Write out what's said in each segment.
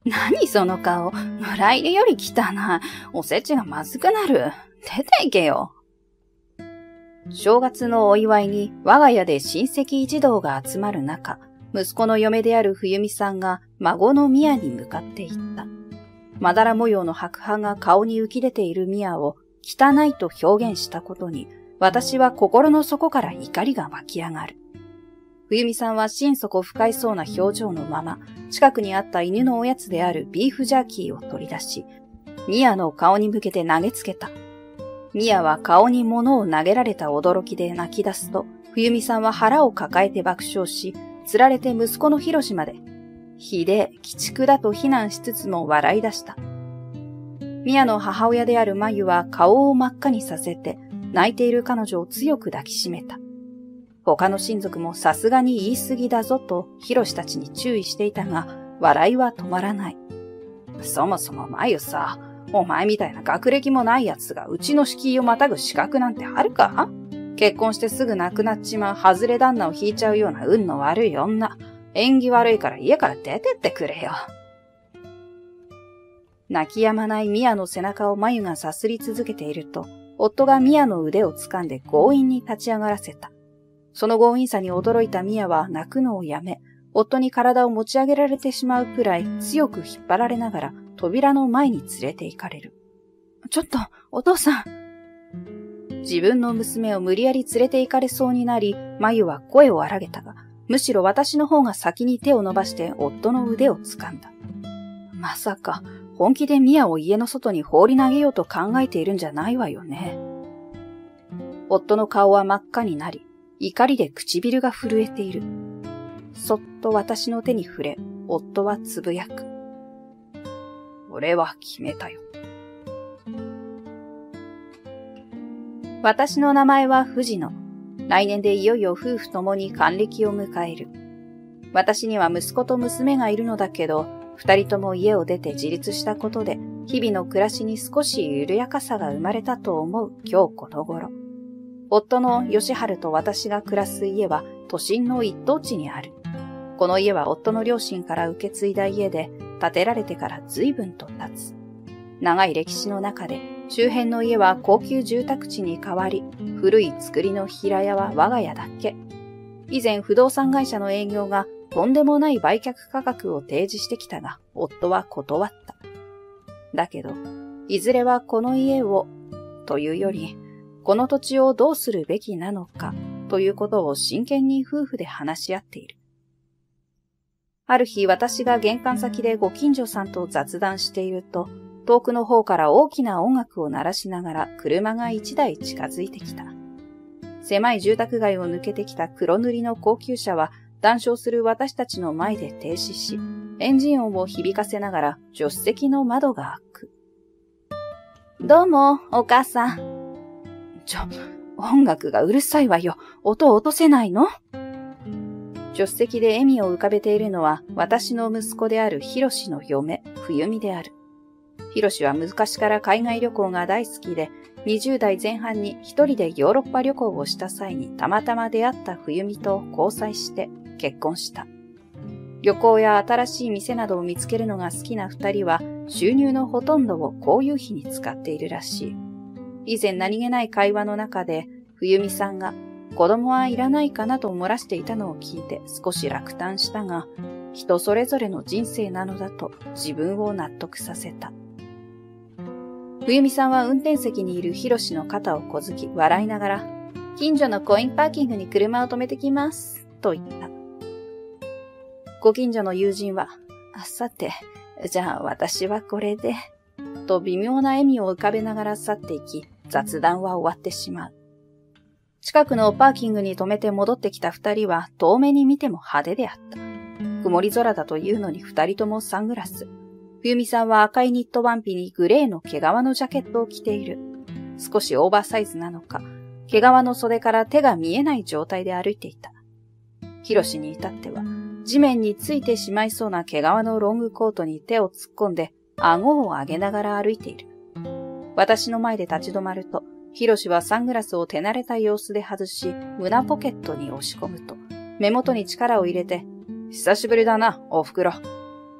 何その顔。村入りより汚い。おせちがまずくなる。出て行けよ。正月のお祝いに我が家で親戚一同が集まる中、息子の嫁である冬美さんが孫の宮に向かっていった。まだら模様の白斑が顔に浮き出ている宮を汚いと表現したことに、私は心の底から怒りが湧き上がる。冬美さんは心底不快そうな表情のまま、近くにあった犬のおやつであるビーフジャーキーを取り出し、宮の顔に向けて投げつけた。宮は顔に物を投げられた驚きで泣き出すと、冬美さんは腹を抱えて爆笑し、つられて息子のひろしまで、ひでえ、鬼畜だと非難しつつも笑い出した。宮の母親であるまゆは顔を真っ赤にさせて、泣いている彼女を強く抱きしめた。他の親族もさすがに言い過ぎだぞとひろしたちに注意していたが、笑いは止まらない。そもそもまゆさ、お前みたいな学歴もない奴がうちの敷居をまたぐ資格なんてあるか？結婚してすぐ亡くなっちまう外れ旦那を引いちゃうような運の悪い女。縁起悪いから家から出てってくれよ。泣き止まないミヤの背中をまゆがさすり続けていると、夫がミヤの腕を掴んで強引に立ち上がらせた。その強引さに驚いたミヤは泣くのをやめ、夫に体を持ち上げられてしまうくらい強く引っ張られながら扉の前に連れて行かれる。ちょっと、お父さん。自分の娘を無理やり連れて行かれそうになり、まゆは声を荒げたが、むしろ私の方が先に手を伸ばして夫の腕を掴んだ。まさか、本気でミヤを家の外に放り投げようと考えているんじゃないわよね。夫の顔は真っ赤になり、怒りで唇が震えている。そっと私の手に触れ、夫はつぶやく。俺は決めたよ。私の名前は藤野。来年でいよいよ夫婦ともに還暦を迎える。私には息子と娘がいるのだけど、二人とも家を出て自立したことで、日々の暮らしに少し緩やかさが生まれたと思う今日この頃。夫の吉春と私が暮らす家は都心の一等地にある。この家は夫の両親から受け継いだ家で、建てられてから随分と経つ。長い歴史の中で、周辺の家は高級住宅地に変わり、古い造りの平屋は我が家だけ。以前不動産会社の営業がとんでもない売却価格を提示してきたが、夫は断った。だけど、いずれはこの家を、というより、この土地をどうするべきなのか、ということを真剣に夫婦で話し合っている。ある日、私が玄関先でご近所さんと雑談していると、遠くの方から大きな音楽を鳴らしながら車が一台近づいてきた。狭い住宅街を抜けてきた黒塗りの高級車は談笑する私たちの前で停止し、エンジン音を響かせながら助手席の窓が開く。どうも、お母さん。音楽がうるさいわよ。音を落とせないの？助手席で笑みを浮かべているのは私の息子であるひろしの嫁、冬美である。ひろしは昔から海外旅行が大好きで、20代前半に一人でヨーロッパ旅行をした際にたまたま出会った冬美と交際して結婚した。旅行や新しい店などを見つけるのが好きな二人は収入のほとんどを交友費に使っているらしい。以前何気ない会話の中で冬美さんが子供はいらないかなと漏らしていたのを聞いて少し落胆したが、人それぞれの人生なのだと自分を納得させた。冬美さんは運転席にいるひろしの肩をこづき笑いながら、近所のコインパーキングに車を止めてきます、と言った。ご近所の友人は、さて、じゃあ私はこれで、と微妙な笑みを浮かべながら去っていき、雑談は終わってしまう。近くのパーキングに止めて戻ってきた二人は遠目に見ても派手であった。曇り空だというのに二人ともサングラス。冬美さんは赤いニットワンピにグレーの毛皮のジャケットを着ている。少しオーバーサイズなのか、毛皮の袖から手が見えない状態で歩いていた。ひろしに至っては、地面についてしまいそうな毛皮のロングコートに手を突っ込んで、顎を上げながら歩いている。私の前で立ち止まると、ひろしはサングラスを手慣れた様子で外し、胸ポケットに押し込むと、目元に力を入れて、久しぶりだな、おふくろ。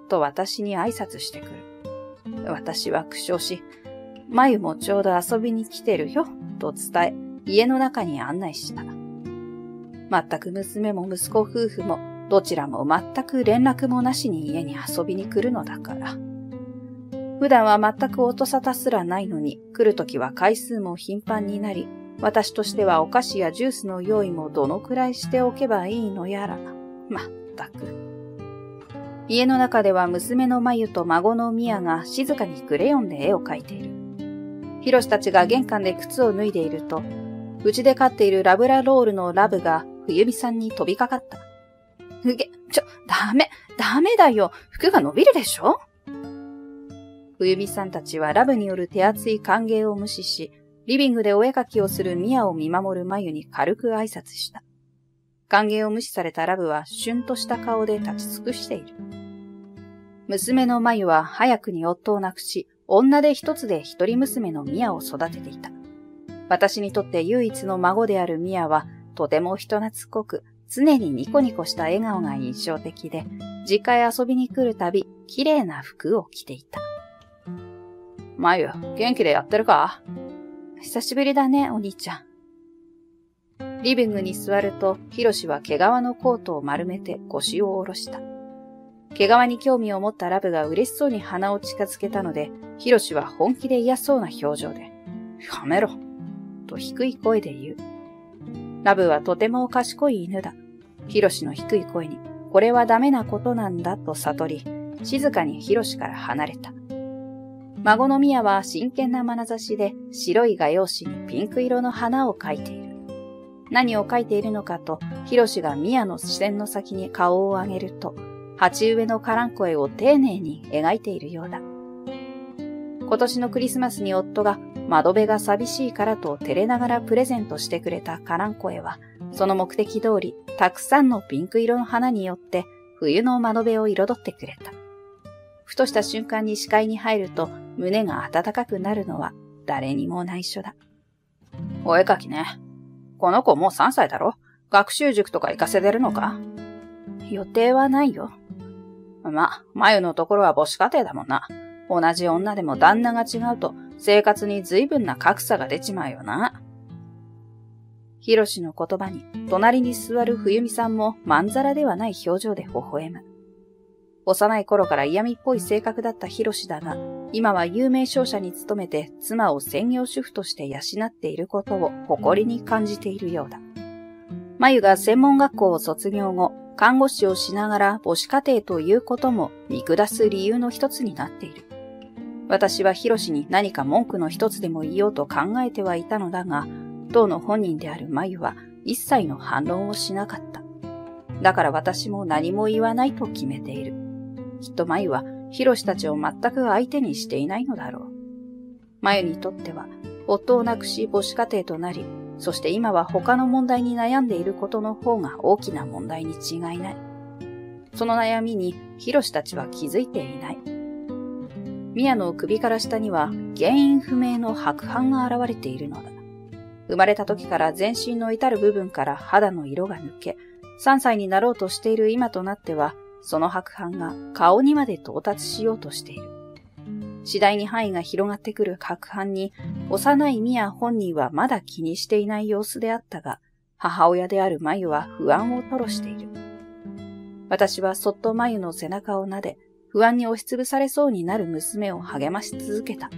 と私に挨拶してくる。私は苦笑し、まゆもちょうど遊びに来てるよ、と伝え、家の中に案内した。全く娘も息子夫婦も、どちらも全く連絡もなしに家に遊びに来るのだから。普段は全く音沙汰すらないのに、来るときは回数も頻繁になり、私としてはお菓子やジュースの用意もどのくらいしておけばいいのやら。まったく。家の中では娘のまゆと孫のみやが静かにクレヨンで絵を描いている。ひろしたちが玄関で靴を脱いでいると、うちで飼っているラブラロールのラブが冬美さんに飛びかかった。ダメだよ。服が伸びるでしょ？冬美さんたちはラブによる手厚い歓迎を無視し、リビングでお絵描きをするミヤを見守るまゆに軽く挨拶した。歓迎を無視されたラブはシュンとした顔で立ち尽くしている。娘のまゆは早くに夫を亡くし、女手一つで一人娘のミヤを育てていた。私にとって唯一の孫であるミヤは、とても人懐っこく、常にニコニコした笑顔が印象的で、実家へ遊びに来るたび、綺麗な服を着ていた。まゆ、元気でやってるか？久しぶりだね、お兄ちゃん。リビングに座ると、ヒロシは毛皮のコートを丸めて腰を下ろした。毛皮に興味を持ったラブが嬉しそうに鼻を近づけたので、ヒロシは本気で嫌そうな表情で、やめろ、と低い声で言う。ラブはとても賢い犬だ。ヒロシの低い声に、これはダメなことなんだと悟り、静かにヒロシから離れた。孫のミヤは真剣な眼差しで白い画用紙にピンク色の花を描いている。何を描いているのかと、ヒロシがミヤの視線の先に顔を上げると、鉢植えのカランコエを丁寧に描いているようだ。今年のクリスマスに夫が窓辺が寂しいからと照れながらプレゼントしてくれたカランコエは、その目的通りたくさんのピンク色の花によって冬の窓辺を彩ってくれた。ふとした瞬間に視界に入ると胸が温かくなるのは誰にも内緒だ。お絵描きね。この子もう3歳だろ？学習塾とか行かせてるのか？予定はないよ。まゆのところは母子家庭だもんな。同じ女でも旦那が違うと生活に随分な格差が出ちまうよな。ヒロシの言葉に隣に座る冬美さんもまんざらではない表情で微笑む。幼い頃から嫌味っぽい性格だったヒロシだが、今は有名商社に勤めて妻を専業主婦として養っていることを誇りに感じているようだ。まゆが専門学校を卒業後、看護師をしながら母子家庭ということも見下す理由の一つになっている。私はヒロシに何か文句の一つでも言おうと考えてはいたのだが、当の本人であるまゆは一切の反論をしなかった。だから私も何も言わないと決めている。きっとまゆはヒロシたちを全く相手にしていないのだろう。まゆにとっては夫を亡くし母子家庭となり、そして今は他の問題に悩んでいることの方が大きな問題に違いない。その悩みにヒロシたちは気づいていない。ミヤの首から下には原因不明の白斑が現れているのだ。生まれた時から全身の至る部分から肌の色が抜け、3歳になろうとしている今となっては、その白斑が顔にまで到達しようとしている。次第に範囲が広がってくる白斑に、幼いミヤ本人はまだ気にしていない様子であったが、母親であるマユは不安を吐露している。私はそっとマユの背中を撫で、不安に押しつぶされそうになる娘を励まし続けた。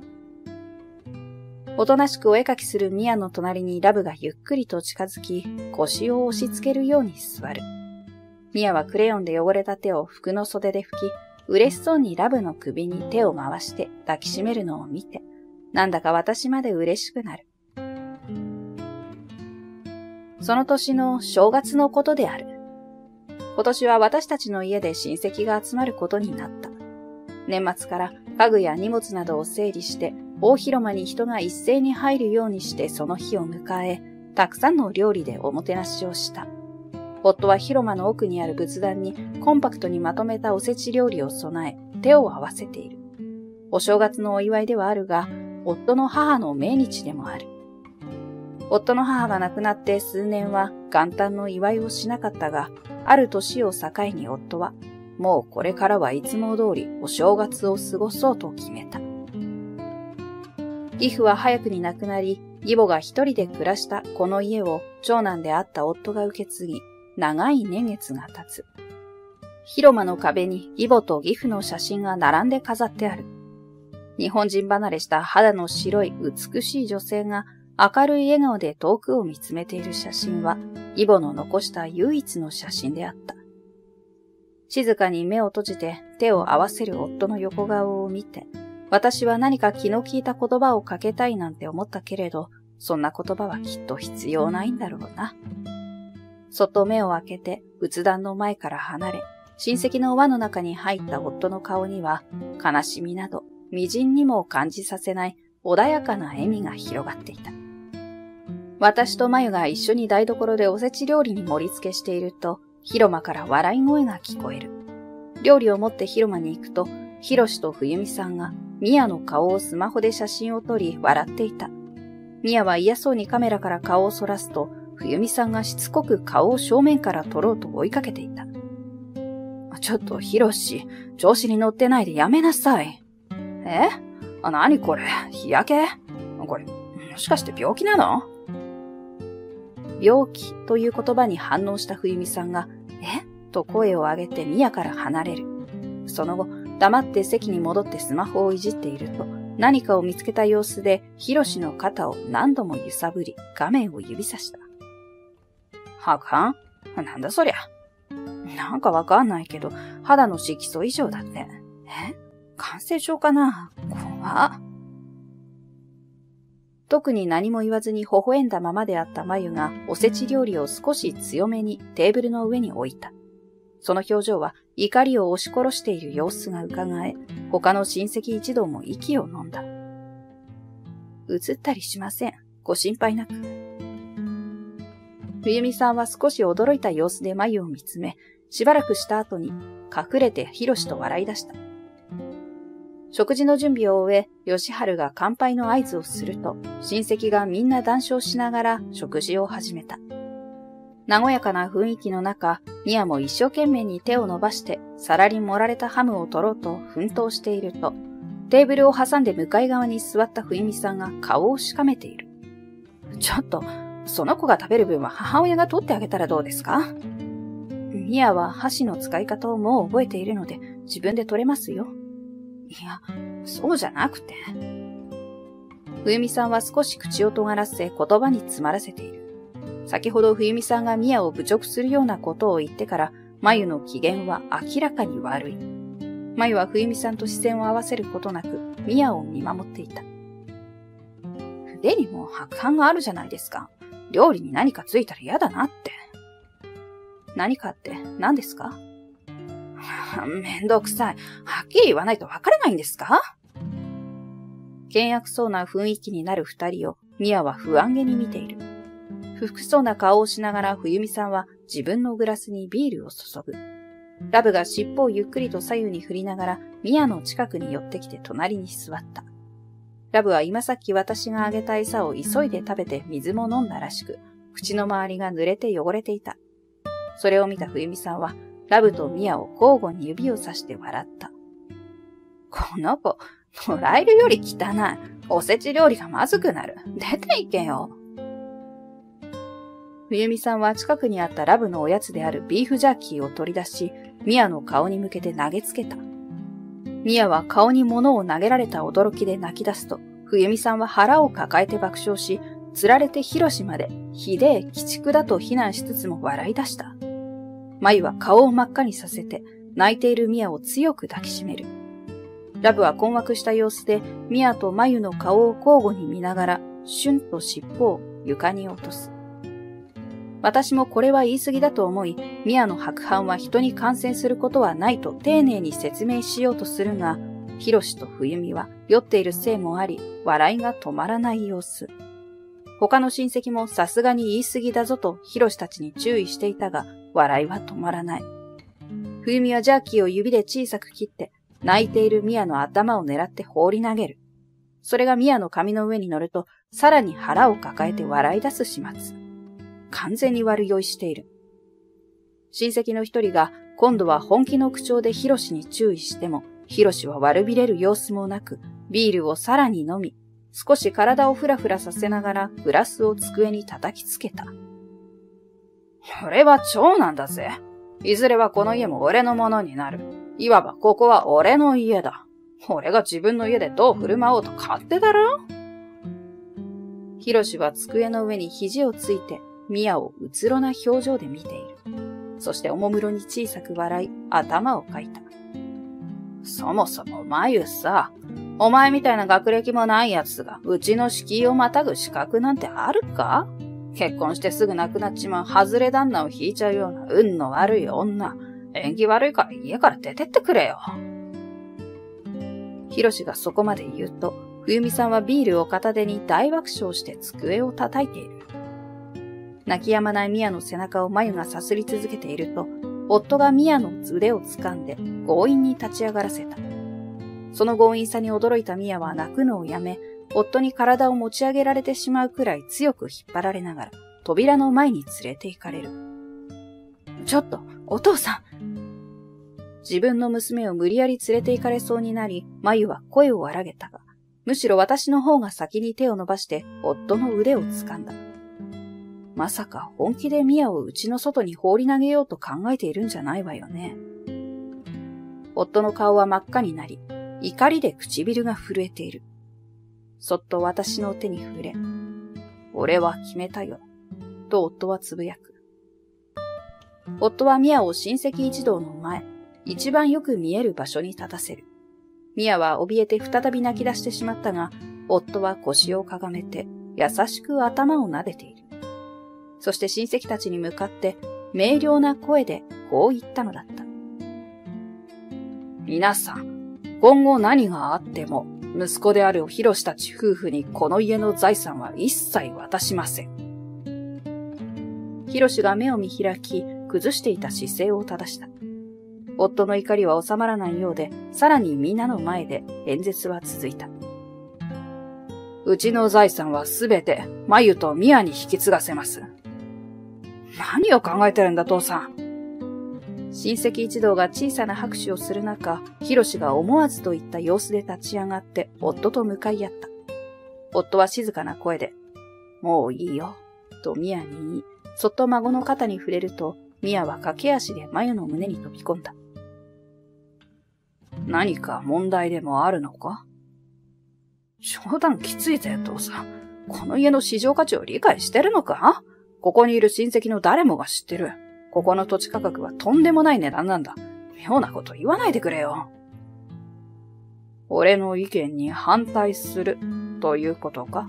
おとなしくお絵描きするミヤの隣にラブがゆっくりと近づき、腰を押し付けるように座る。ミヤはクレヨンで汚れた手を服の袖で拭き、嬉しそうにラブの首に手を回して抱きしめるのを見て、なんだか私まで嬉しくなる。その年の正月のことである。今年は私たちの家で親戚が集まることになった。年末から家具や荷物などを整理して、大広間に人が一斉に入るようにしてその日を迎え、たくさんの料理でおもてなしをした。夫は広間の奥にある仏壇にコンパクトにまとめたおせち料理を備え、手を合わせている。お正月のお祝いではあるが、夫の母の命日でもある。夫の母が亡くなって数年は元旦の祝いをしなかったが、ある年を境に夫は、 もうこれからはいつも通りお正月を過ごそうと決めた。義父は早くに亡くなり、義母が一人で暮らしたこの家を長男であった夫が受け継ぎ、長い年月が経つ。広間の壁に義母と義父の写真が並んで飾ってある。日本人離れした肌の白い美しい女性が明るい笑顔で遠くを見つめている写真は、義母の残した唯一の写真であった。静かに目を閉じて手を合わせる夫の横顔を見て、私は何か気の利いた言葉をかけたいなんて思ったけれど、そんな言葉はきっと必要ないんだろうな。そっと目を開けて仏壇の前から離れ、親戚の輪の中に入った夫の顔には、悲しみなど、微塵にも感じさせない穏やかな笑みが広がっていた。私とまゆが一緒に台所でおせち料理に盛り付けしていると、広間から笑い声が聞こえる。料理を持って広間に行くと、ひろしと冬美さんが、みやの顔をスマホで写真を撮り笑っていた。みやは嫌そうにカメラから顔をそらすと、冬美さんがしつこく顔を正面から撮ろうと追いかけていた。ちょっとひろし、調子に乗ってないでやめなさい。何これ、日焼け？これ、もしかして病気なの？病気という言葉に反応した冬美さんが、と声を上げてみやから離れる。その後、黙って席に戻ってスマホをいじっていると、何かを見つけた様子で、ひろしの肩を何度も揺さぶり、画面を指さした。白斑？なんだそりゃ。なんかわかんないけど、肌の色素異常だって。感染症かな？怖っ。特に何も言わずに微笑んだままであったまゆが、おせち料理を少し強めにテーブルの上に置いた。その表情は怒りを押し殺している様子がうかがえ、他の親戚一同も息を飲んだ。映ったりしません。ご心配なく。冬美さんは少し驚いた様子でまゆを見つめ、しばらくした後に隠れてひろしと笑い出した。食事の準備を終え、吉春が乾杯の合図をすると、親戚がみんな談笑しながら食事を始めた。和やかな雰囲気の中、ミヤも一生懸命に手を伸ばして、皿に盛られたハムを取ろうと奮闘していると、テーブルを挟んで向かい側に座った冬美さんが顔をしかめている。ちょっと、その子が食べる分は母親が取ってあげたらどうですか？ミヤは箸の使い方をもう覚えているので、自分で取れますよ。いや、そうじゃなくて。冬美さんは少し口を尖らせ言葉に詰まらせている。先ほど冬美さんがミヤを侮辱するようなことを言ってから、まゆの機嫌は明らかに悪い。まゆは冬美さんと視線を合わせることなく、ミヤを見守っていた。腕にも白斑があるじゃないですか。料理に何かついたら嫌だなって。何かって何ですか？めんどくさい。はっきり言わないとわからないんですか？険悪そうな雰囲気になる二人をミヤは不安げに見ている。不服そうな顔をしながら冬美さんは自分のグラスにビールを注ぐ。ラブが尻尾をゆっくりと左右に振りながらミヤの近くに寄ってきて隣に座った。ラブは今さっき私があげた餌を急いで食べて水も飲んだらしく、口の周りが濡れて汚れていた。それを見た冬美さんはラブとミヤを交互に指をさして笑った。この子、もらえるより汚い。おせち料理がまずくなる。出ていけよ。冬美さんは近くにあったラブのおやつであるビーフジャーキーを取り出し、ミヤの顔に向けて投げつけた。ミヤは顔に物を投げられた驚きで泣き出すと、冬美さんは腹を抱えて爆笑し、釣られてヒロシまでひでえ鬼畜だと非難しつつも笑い出した。マユは顔を真っ赤にさせて、泣いているミヤを強く抱きしめる。ラブは困惑した様子で、ミヤとマユの顔を交互に見ながら、シュンと尻尾を床に落とす。私もこれは言い過ぎだと思い、ミヤの白斑は人に感染することはないと丁寧に説明しようとするが、ヒロシと冬美は酔っているせいもあり、笑いが止まらない様子。他の親戚もさすがに言い過ぎだぞとヒロシたちに注意していたが、笑いは止まらない。冬美はジャーキーを指で小さく切って、泣いているミヤの頭を狙って放り投げる。それがミヤの髪の上に乗ると、さらに腹を抱えて笑い出す始末。完全に悪酔いしている。親戚の一人が、 今度は本気の口調でヒロシに注意しても、ヒロシは悪びれる様子もなく、ビールをさらに飲み、少し体をふらふらさせながらグラスを机に叩きつけた。俺は長男だぜ。いずれはこの家も俺のものになる。いわばここは俺の家だ。俺が自分の家でどう振る舞おうと勝手だろ？ヒロシは机の上に肘をついて、ミヤをうつろな表情で見ている。そしておもむろに小さく笑い、頭をかいた。そもそもマユさ、お前みたいな学歴もない奴がうちの敷居をまたぐ資格なんてあるか？結婚してすぐ亡くなっちまう外れ旦那を引いちゃうような運の悪い女。縁起悪いから家から出てってくれよ。ヒロシがそこまで言うと、冬美さんはビールを片手に大爆笑して机を叩いている。泣き止まないミヤの背中を眉がさすり続けていると、夫がミヤの腕を掴んで強引に立ち上がらせた。その強引さに驚いたミヤは泣くのをやめ、夫に体を持ち上げられてしまうくらい強く引っ張られながら、扉の前に連れて行かれる。ちょっと、お父さん。自分の娘を無理やり連れて行かれそうになり、眉は声を荒げたが、むしろ私の方が先に手を伸ばして夫の腕を掴んだ。まさか本気でミヤを家の外に放り投げようと考えているんじゃないわよね。夫の顔は真っ赤になり、怒りで唇が震えている。そっと私の手に触れ、俺は決めたよ、と夫はつぶやく。夫はミヤを親戚一同の前、一番よく見える場所に立たせる。ミヤは怯えて再び泣き出してしまったが、夫は腰をかがめて優しく頭を撫でている。そして親戚たちに向かって明瞭な声でこう言ったのだった。皆さん、今後何があっても、息子であるヒロシたち夫婦にこの家の財産は一切渡しません。ヒロシが目を見開き、崩していた姿勢を正した。夫の怒りは収まらないようで、さらにみんなの前で演説は続いた。うちの財産はすべて、マユとミヤに引き継がせます。何を考えてるんだ、父さん。親戚一同が小さな拍手をする中、ヒロシが思わずといった様子で立ち上がって夫と向かい合った。夫は静かな声で、もういいよ、とミヤに言い、そっと孫の肩に触れると、ミヤは駆け足でマユの胸に飛び込んだ。何か問題でもあるのか？冗談きついぜ、父さん。この家の市場価値を理解してるのか？ここにいる親戚の誰もが知ってる。ここの土地価格はとんでもない値段なんだ。妙なこと言わないでくれよ。俺の意見に反対するということか？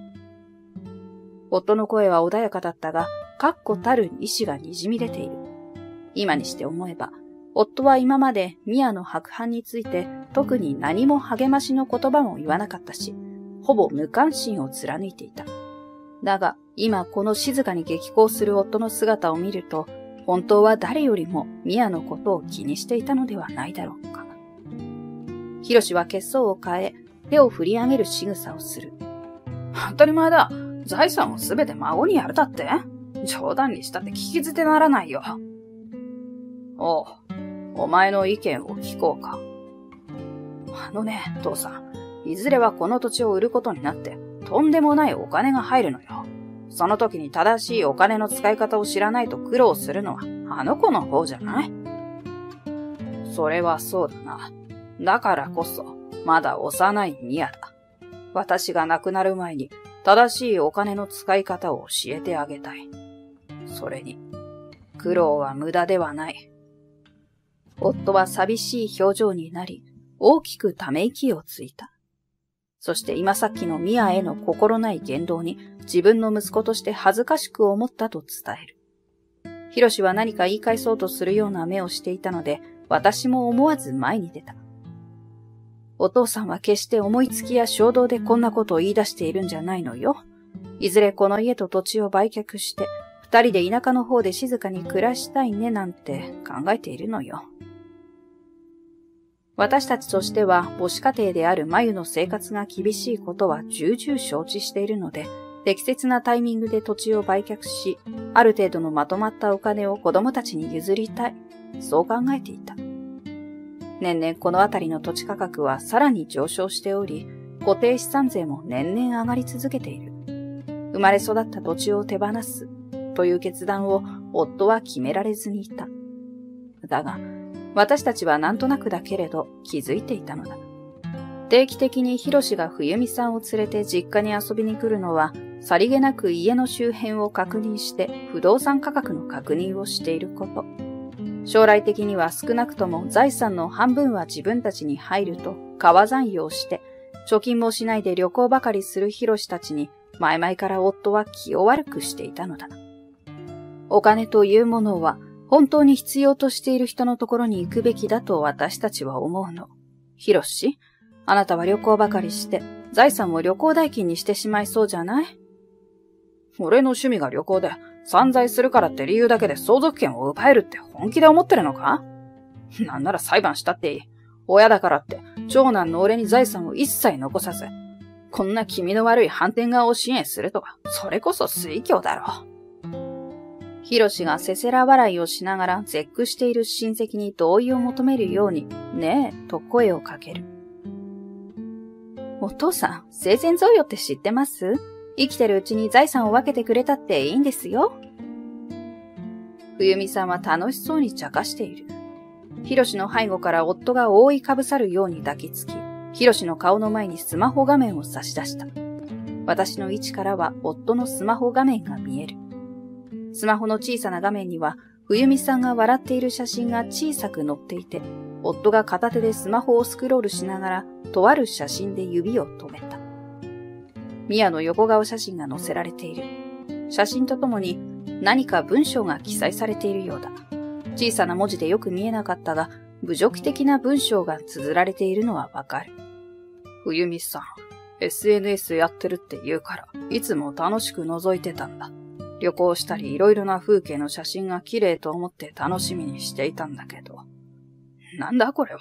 夫の声は穏やかだったが、確固たる意志がにじみ出ている。今にして思えば、夫は今までミヤの白飯について特に何も励ましの言葉も言わなかったし、ほぼ無関心を貫いていた。だが、今この静かに激高する夫の姿を見ると、本当は誰よりもミヤのことを気にしていたのではないだろうか。ヒロシは血相を変え、手を振り上げる仕草をする。当たり前だ。財産をすべて孫にやるだって？冗談にしたって聞き捨てならないよ。おう、お前の意見を聞こうか。父さん、いずれはこの土地を売ることになって、とんでもないお金が入るのよ。その時に正しいお金の使い方を知らないと苦労するのは、あの子の方じゃない？それはそうだな。だからこそ、まだ幼いミヤだ。私が亡くなる前に、正しいお金の使い方を教えてあげたい。それに、苦労は無駄ではない。夫は寂しい表情になり、大きくため息をついた。そして今さっきのミヤへの心ない言動に自分の息子として恥ずかしく思ったと伝える。ヒロシは何か言い返そうとするような目をしていたので、私も思わず前に出た。お父さんは決して思いつきや衝動でこんなことを言い出しているんじゃないのよ。いずれこの家と土地を売却して、二人で田舎の方で静かに暮らしたいねなんて考えているのよ。私たちとしては母子家庭であるマユの生活が厳しいことは重々承知しているので、適切なタイミングで土地を売却し、ある程度のまとまったお金を子供たちに譲りたいそう考えていた。年々この辺りの土地価格はさらに上昇しており、固定資産税も年々上がり続けている。生まれ育った土地を手放すという決断を夫は決められずにいた。だが、私たちはなんとなくだけれど気づいていたのだ。定期的にヒロシが冬美さんを連れて実家に遊びに来るのは、さりげなく家の周辺を確認して不動産価格の確認をしていること。将来的には少なくとも財産の半分は自分たちに入ると川残用して、貯金もしないで旅行ばかりするヒロシたちに前々から夫は気を悪くしていたのだ。お金というものは本当に必要としている人のところに行くべきだと私たちは思うの。ヒロシ、あなたは旅行ばかりして財産を旅行代金にしてしまいそうじゃない？俺の趣味が旅行で散財するからって理由だけで相続権を奪えるって本気で思ってるのか？なんなら裁判したっていい。親だからって長男の俺に財産を一切残さず、こんな気味の悪い反転側を支援するとか、それこそ推挙だろう。ヒロシがせせら笑いをしながら絶句している親戚に同意を求めるように、ねえ、と声をかける。お父さん、生前贈与って知ってます？生きてるうちに財産を分けてくれたっていいんですよ。冬美さんは楽しそうに茶化している。ヒロシの背後から夫が覆いかぶさるように抱きつき、ヒロシの顔の前にスマホ画面を差し出した。私の位置からは夫のスマホ画面が見える。スマホの小さな画面には、冬美さんが笑っている写真が小さく載っていて、夫が片手でスマホをスクロールしながら、とある写真で指を止めた。ミアの横顔写真が載せられている。写真とともに何か文章が記載されているようだ。小さな文字でよく見えなかったが、侮辱的な文章が綴られているのはわかる。冬美さん、SNS やってるって言うから、いつも楽しく覗いてたんだ。旅行したりいろいろな風景の写真が綺麗と思って楽しみにしていたんだけど。なんだこれは。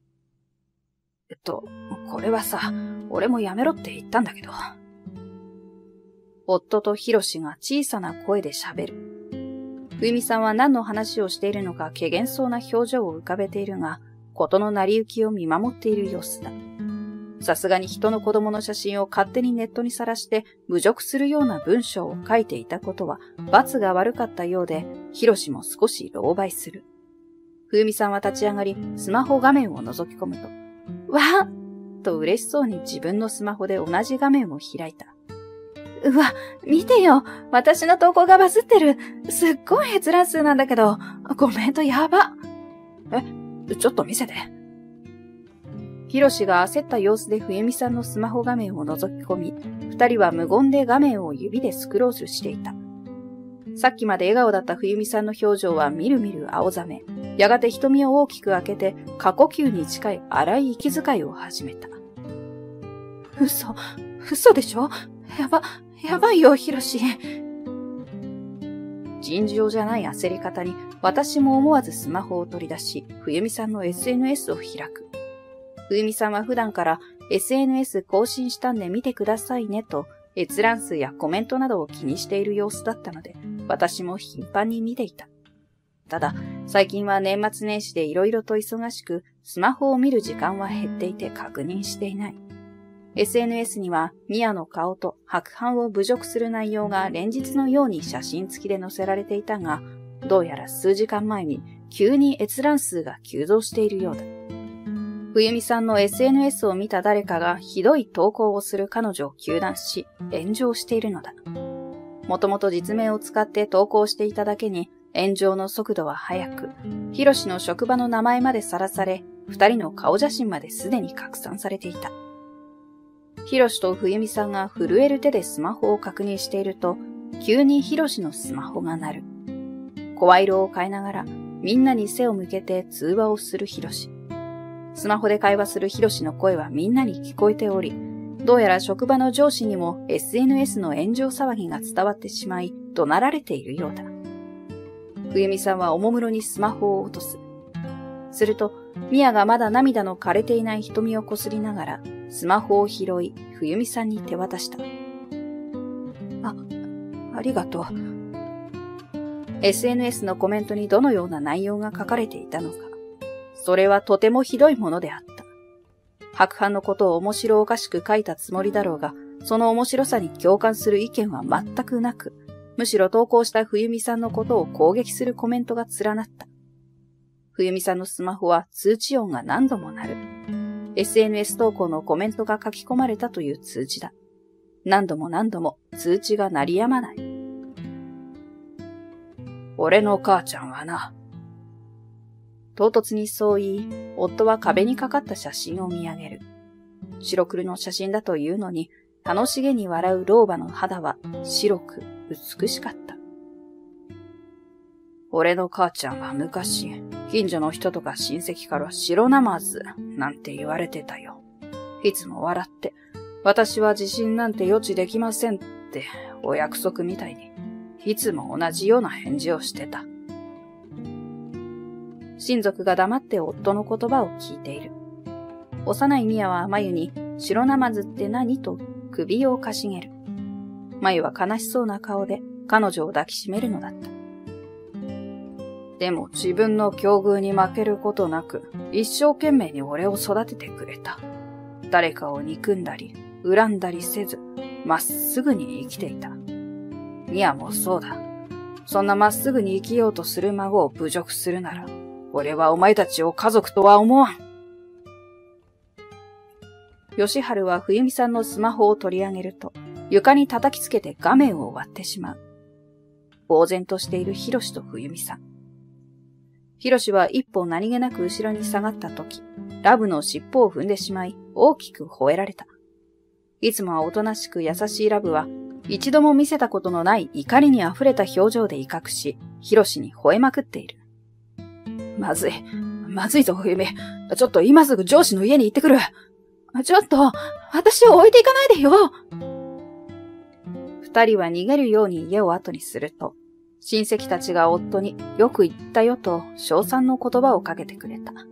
これはさ、俺もやめろって言ったんだけど。夫とヒロシが小さな声で喋る。冬美さんは何の話をしているのか怪げそうな表情を浮かべているが、事の成り行きを見守っている様子だ。さすがに人の子供の写真を勝手にネットにさらして侮辱するような文章を書いていたことは罰が悪かったようで、ヒロシも少し狼狽する。冬美さんは立ち上がり、スマホ画面を覗き込むと、わっと嬉しそうに自分のスマホで同じ画面を開いた。うわ、見てよ。私の投稿がバズってる。すっごい閲覧数なんだけど、コメントやば。ちょっと見せて。ヒロシが焦った様子で冬美さんのスマホ画面を覗き込み、二人は無言で画面を指でスクロールしていた。さっきまで笑顔だった冬美さんの表情はみるみる青ざめ、やがて瞳を大きく開けて過呼吸に近い荒い息遣いを始めた。嘘でしょ？やばいよ、ヒロシ。尋常じゃない焦り方に、私も思わずスマホを取り出し、冬美さんの SNS を開く。冬美さんは普段から SNS 更新したんで見てくださいねと、閲覧数やコメントなどを気にしている様子だったので、私も頻繁に見ていた。ただ、最近は年末年始でいろいろと忙しく、スマホを見る時間は減っていて確認していない。SNS にはミアの顔と白斑を侮辱する内容が連日のように写真付きで載せられていたが、どうやら数時間前に急に閲覧数が急増しているようだ。冬美さんの SNS を見た誰かがひどい投稿をする彼女を糾弾し、炎上しているのだ。もともと実名を使って投稿していただけに、炎上の速度は速く、ヒロシの職場の名前までさらされ、二人の顔写真まですでに拡散されていた。ヒロシと冬美さんが震える手でスマホを確認していると、急にヒロシのスマホが鳴る。声色を変えながら、みんなに背を向けて通話をするヒロシ。スマホで会話するヒロシの声はみんなに聞こえており、どうやら職場の上司にも SNS の炎上騒ぎが伝わってしまい、怒鳴られているようだ。冬美さんはおもむろにスマホを落とす。すると、ミアがまだ涙の枯れていない瞳をこすりながら、スマホを拾い、冬美さんに手渡した。ありがとう。 SNS のコメントにどのような内容が書かれていたのか。それはとてもひどいものであった。白飯のことを面白おかしく書いたつもりだろうが、その面白さに共感する意見は全くなく、むしろ投稿した冬美さんのことを攻撃するコメントが連なった。冬美さんのスマホは通知音が何度も鳴る。SNS 投稿のコメントが書き込まれたという通知だ。何度も何度も通知が鳴りやまない。俺の母ちゃんはな。唐突にそう言い、夫は壁にかかった写真を見上げる。白黒の写真だというのに、楽しげに笑う老婆の肌は白く美しかった。俺の母ちゃんは昔、近所の人とか親戚から白ナマズなんて言われてたよ。いつも笑って、私は地震なんて予知できませんってお約束みたいに、いつも同じような返事をしてた。親族が黙って夫の言葉を聞いている。幼いミヤは眉に白ナマズって何と首をかしげる。眉は悲しそうな顔で彼女を抱きしめるのだった。でも自分の境遇に負けることなく一生懸命に俺を育ててくれた。誰かを憎んだり恨んだりせずまっすぐに生きていた。ミヤもそうだ。そんなまっすぐに生きようとする孫を侮辱するなら俺はお前たちを家族とは思わん。吉春は冬美さんのスマホを取り上げると、床に叩きつけて画面を割ってしまう。呆然としているヒロシと冬美さん。ヒロシは一歩何気なく後ろに下がったとき、ラブの尻尾を踏んでしまい、大きく吠えられた。いつもはおとなしく優しいラブは、一度も見せたことのない怒りに溢れた表情で威嚇し、ヒロシに吠えまくっている。まずいぞ、冬美。ちょっと今すぐ上司の家に行ってくる。ちょっと、私を置いていかないでよ。二人は逃げるように家を後にすると、親戚たちが夫によく言ったよと称賛の言葉をかけてくれた。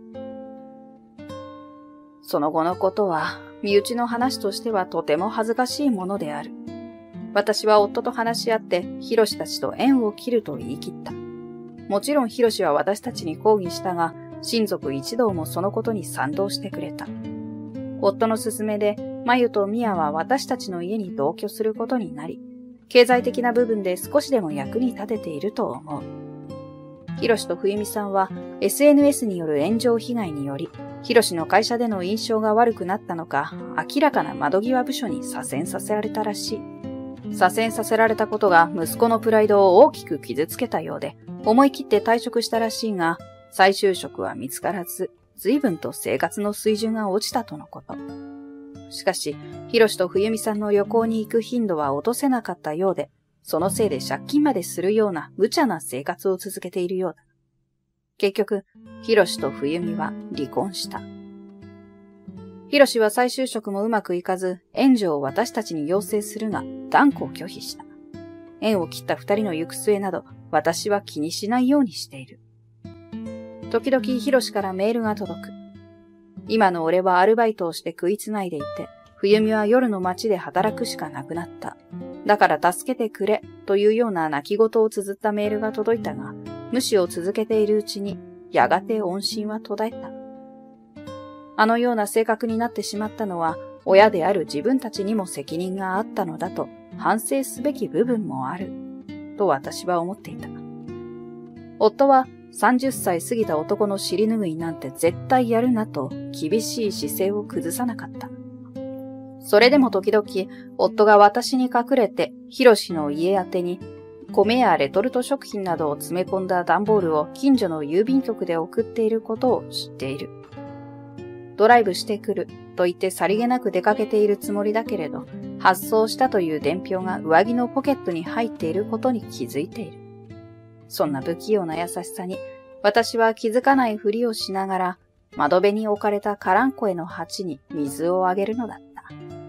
その後のことは、身内の話としてはとても恥ずかしいものである。私は夫と話し合って、ヒロシたちと縁を切ると言い切った。もちろんヒロシは私たちに抗議したが、親族一同もそのことに賛同してくれた。夫の勧めで、マユとミヤは私たちの家に同居することになり、経済的な部分で少しでも役に立てていると思う。ヒロシと冬美さんは SNS による炎上被害により、ヒロシの会社での印象が悪くなったのか、明らかな窓際部署に左遷させられたらしい。左遷させられたことが息子のプライドを大きく傷つけたようで、思い切って退職したらしいが、再就職は見つからず、随分と生活の水準が落ちたとのこと。しかし、ヒロシと冬美さんの旅行に行く頻度は落とせなかったようで、そのせいで借金までするような無茶な生活を続けているようだ。結局、ヒロシと冬美は離婚した。ヒロシは再就職もうまくいかず、援助を私たちに要請するが、断固拒否した。縁を切った二人の行く末など、私は気にしないようにしている。時々ヒロシからメールが届く。今の俺はアルバイトをして食いつないでいて、冬美は夜の街で働くしかなくなった。だから助けてくれというような泣き言を綴ったメールが届いたが、無視を続けているうちに、やがて音信は途絶えた。あのような性格になってしまったのは、親である自分たちにも責任があったのだと反省すべき部分もある、と私は思っていた。夫は30歳過ぎた男の尻拭いなんて絶対やるなと厳しい姿勢を崩さなかった。それでも時々、夫が私に隠れて、ヒロシの家宛てに、米やレトルト食品などを詰め込んだ段ボールを近所の郵便局で送っていることを知っている。ドライブしてくると言ってさりげなく出かけているつもりだけれど、発送したという伝票が上着のポケットに入っていることに気づいている。そんな不器用な優しさに、私は気づかないふりをしながら、窓辺に置かれたカランコエの鉢に水をあげるのだった。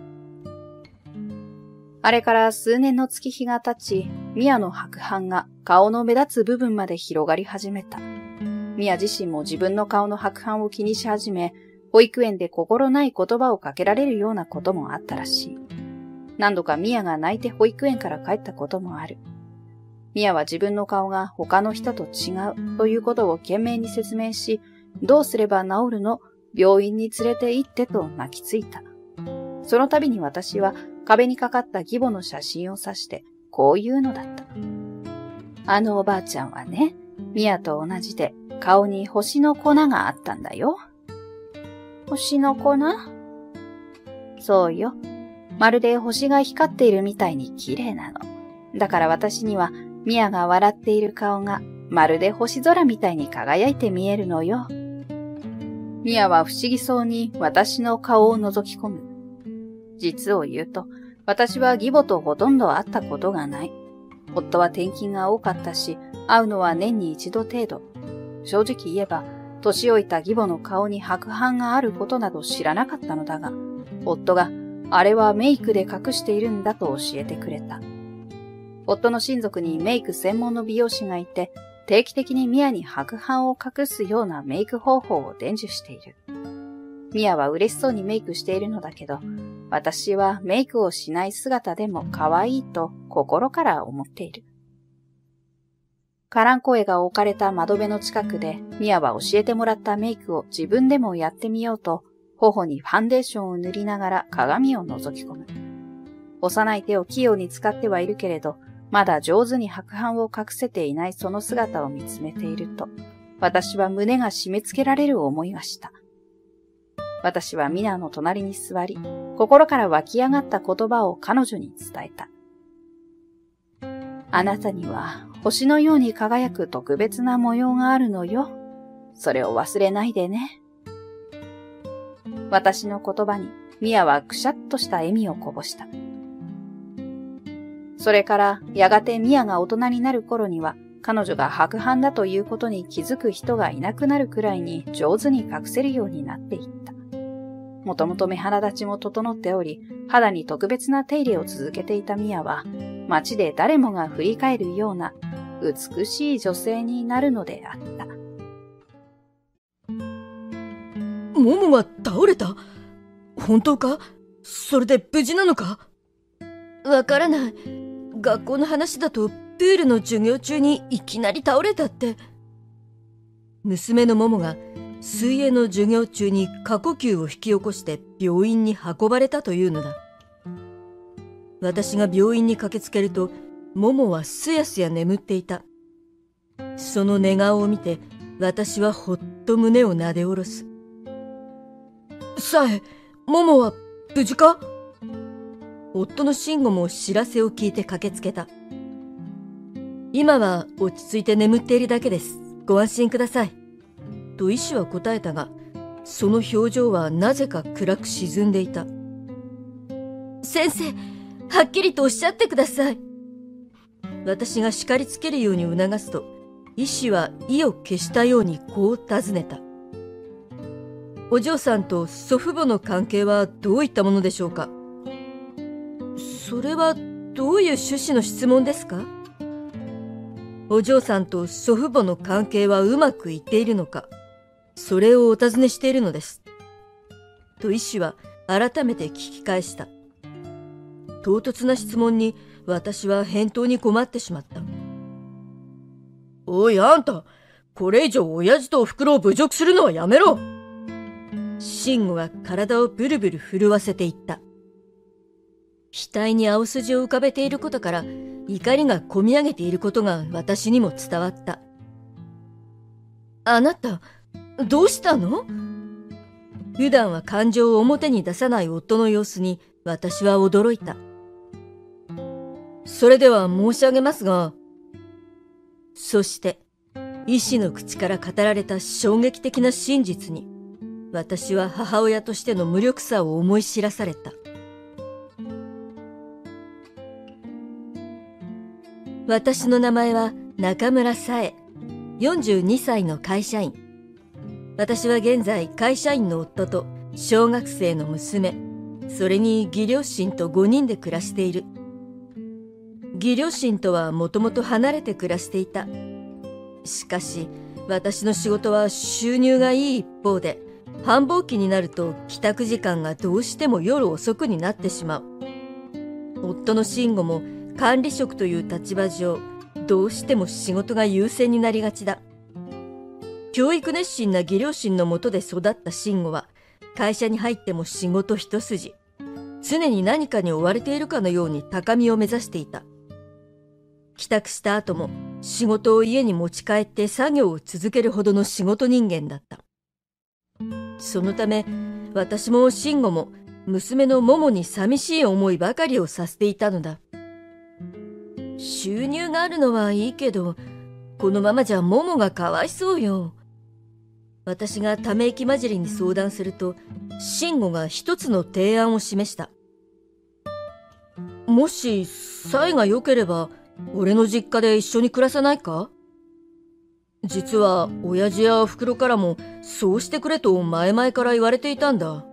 あれから数年の月日が経ち、ミヤの白斑が顔の目立つ部分まで広がり始めた。ミヤ自身も自分の顔の白斑を気にし始め、保育園で心ない言葉をかけられるようなこともあったらしい。何度かミヤが泣いて保育園から帰ったこともある。 ミアは自分の顔が他の人と違うということを懸命に説明し、どうすれば治るの？病院に連れて行ってと泣きついた。その度に私は壁にかかった義母の写真を指してこう言うのだった。あのおばあちゃんはね、ミアと同じで顔に星の粉があったんだよ。星の粉？そうよ。まるで星が光っているみたいに綺麗なの。だから私にはミアが笑っている顔がまるで星空みたいに輝いて見えるのよ。ミアは不思議そうに私の顔を覗き込む。実を言うと、私は義母とほとんど会ったことがない。夫は転勤が多かったし、会うのは年に一度程度。正直言えば、年老いた義母の顔に白斑があることなど知らなかったのだが、夫が、あれはメイクで隠しているんだと教えてくれた。夫の親族にメイク専門の美容師がいて、定期的にミアに白斑を隠すようなメイク方法を伝授している。ミアは嬉しそうにメイクしているのだけど、私はメイクをしない姿でも可愛いと心から思っている。カランコエが置かれた窓辺の近くで、ミアは教えてもらったメイクを自分でもやってみようと、頬にファンデーションを塗りながら鏡を覗き込む。幼い手を器用に使ってはいるけれど、まだ上手に白斑を隠せていないその姿を見つめていると、私は胸が締め付けられる思いがした。私はミアの隣に座り、心から湧き上がった言葉を彼女に伝えた。あなたには星のように輝く特別な模様があるのよ。それを忘れないでね。私の言葉にミアはくしゃっとした笑みをこぼした。それからやがてミアが大人になる頃には彼女が白斑だということに気づく人がいなくなるくらいに上手に隠せるようになっていった。もともと目鼻立ちも整っており、肌に特別な手入れを続けていたミアは、街で誰もが振り返るような美しい女性になるのであった。 モモは倒れた？本当か？それで無事なのか？わからない。学校の話だとプールの授業中にいきなり倒れたって。娘のモモが水泳の授業中に過呼吸を引き起こして病院に運ばれたというのだ。私が病院に駆けつけると、モモはすやすや眠っていた。その寝顔を見て、私はほっと胸をなで下ろす。さえ、モモは無事か？夫の慎吾も知らせを聞いて駆けつけた。今は落ち着いて眠っているだけです。ご安心ください。と医師は答えたが、その表情はなぜか暗く沈んでいた。先生、はっきりとおっしゃってください。私が叱りつけるように促すと、医師は意を消したようにこう尋ねた。お嬢さんと祖父母の関係はどういったものでしょうか？それはどういう趣旨の質問ですか？お嬢さんと祖父母の関係はうまくいっているのか、それをお尋ねしているのです。と医師は改めて聞き返した。唐突な質問に私は返答に困ってしまった。おいあんた、これ以上親父とお袋を侮辱するのはやめろ。慎吾が体をブルブル震わせていった。額に青筋を浮かべていることから怒りがこみ上げていることが私にも伝わった。あなた、どうしたの？普段は感情を表に出さない夫の様子に私は驚いた。それでは申し上げますが、そして医師の口から語られた衝撃的な真実に私は母親としての無力さを思い知らされた。私の名前は中村紗恵、42歳の会社員。私は現在会社員の夫と小学生の娘、それに義両親と5人で暮らしている。義両親とはもともと離れて暮らしていた。しかし私の仕事は収入がいい一方で、繁忙期になると帰宅時間がどうしても夜遅くになってしまう。夫の慎吾も管理職という立場上、 どうしても仕事が優先になりがちだ。教育熱心な義両親のもとで育った慎吾は、会社に入っても仕事一筋。常に何かに追われているかのように高みを目指していた。帰宅した後も仕事を家に持ち帰って作業を続けるほどの仕事人間だった。そのため、私も慎吾も娘の桃に寂しい思いばかりをさせていたのだ。収入があるのはいいけど、このままじゃ桃がかわいそうよ。私がため息混じりに相談すると、慎吾が一つの提案を示した。もし、さえが良ければ、俺の実家で一緒に暮らさないか？実は、親父やお袋からも、そうしてくれと前々から言われていたんだ。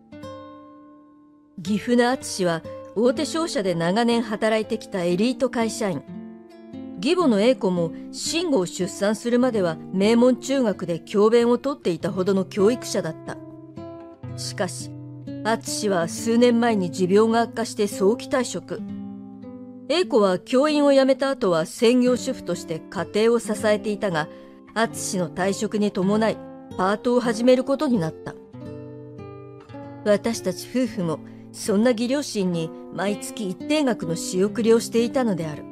岐阜の敦は、大手商社で長年働いてきたエリート会社員。義母の英子も慎吾を出産するまでは名門中学で教鞭をとっていたほどの教育者だった。しかし、敦は数年前に持病が悪化して早期退職。英子は教員を辞めた後は専業主婦として家庭を支えていたが、敦の退職に伴いパートを始めることになった。私たち夫婦もそんな義両親に毎月一定額の仕送りをしていたのである。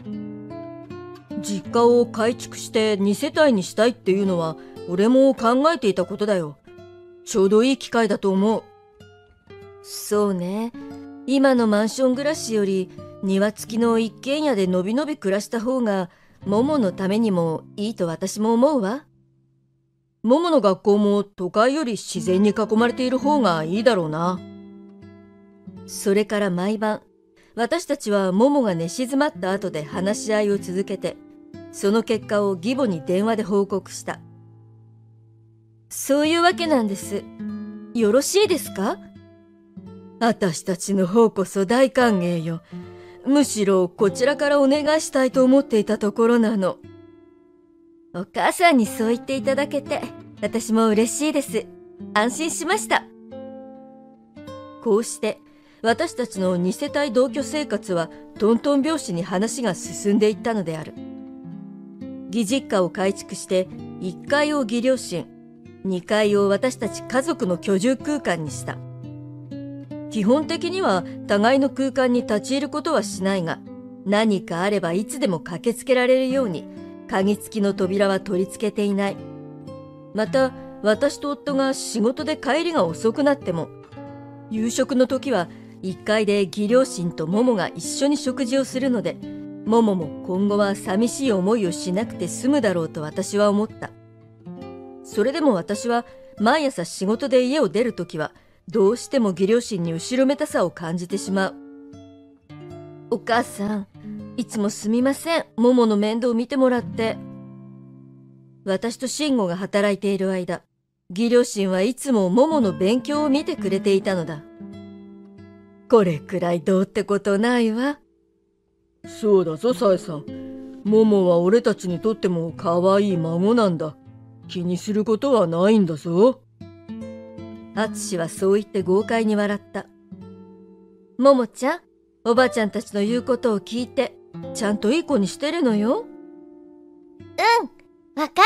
実家を改築して2世帯にしたいっていうのは俺も考えていたことだよ。ちょうどいい機会だと思う。そうね。今のマンション暮らしより庭付きの一軒家でのびのび暮らした方が桃のためにもいいと私も思うわ。桃の学校も都会より自然に囲まれている方がいいだろうな。それから毎晩、私たちは桃が寝静まった後で話し合いを続けて、その結果を義母に電話で報告した。そういうわけなんです。よろしいですか？私たちの方こそ大歓迎よ。むしろこちらからお願いしたいと思っていたところなの。お母さんにそう言っていただけて、私も嬉しいです。安心しました。こうして、私たちの2世帯同居生活はトントン拍子に話が進んでいったのである。義実家を改築して1階を義両親、2階を私たち家族の居住空間にした。基本的には互いの空間に立ち入ることはしないが、何かあればいつでも駆けつけられるように鍵付きの扉は取り付けていない。また、私と夫が仕事で帰りが遅くなっても、夕食の時は1階で義両親と桃が一緒に食事をするので、桃も今後は寂しい思いをしなくて済むだろうと私は思った。それでも私は毎朝仕事で家を出るときはどうしても義両親に後ろめたさを感じてしまう。お母さん、いつもすみません。桃の面倒を見てもらって。私と慎吾が働いている間、義両親はいつも桃の勉強を見てくれていたのだ。これくらいどうってことないわ。そうだぞ、さえさん。桃は俺たちにとっても可愛い孫なんだ。気にすることはないんだぞ。敦はそう言って豪快に笑った。桃ちゃん、おばあちゃんたちの言うことを聞いて、ちゃんといい子にしてるのよ。 わかった。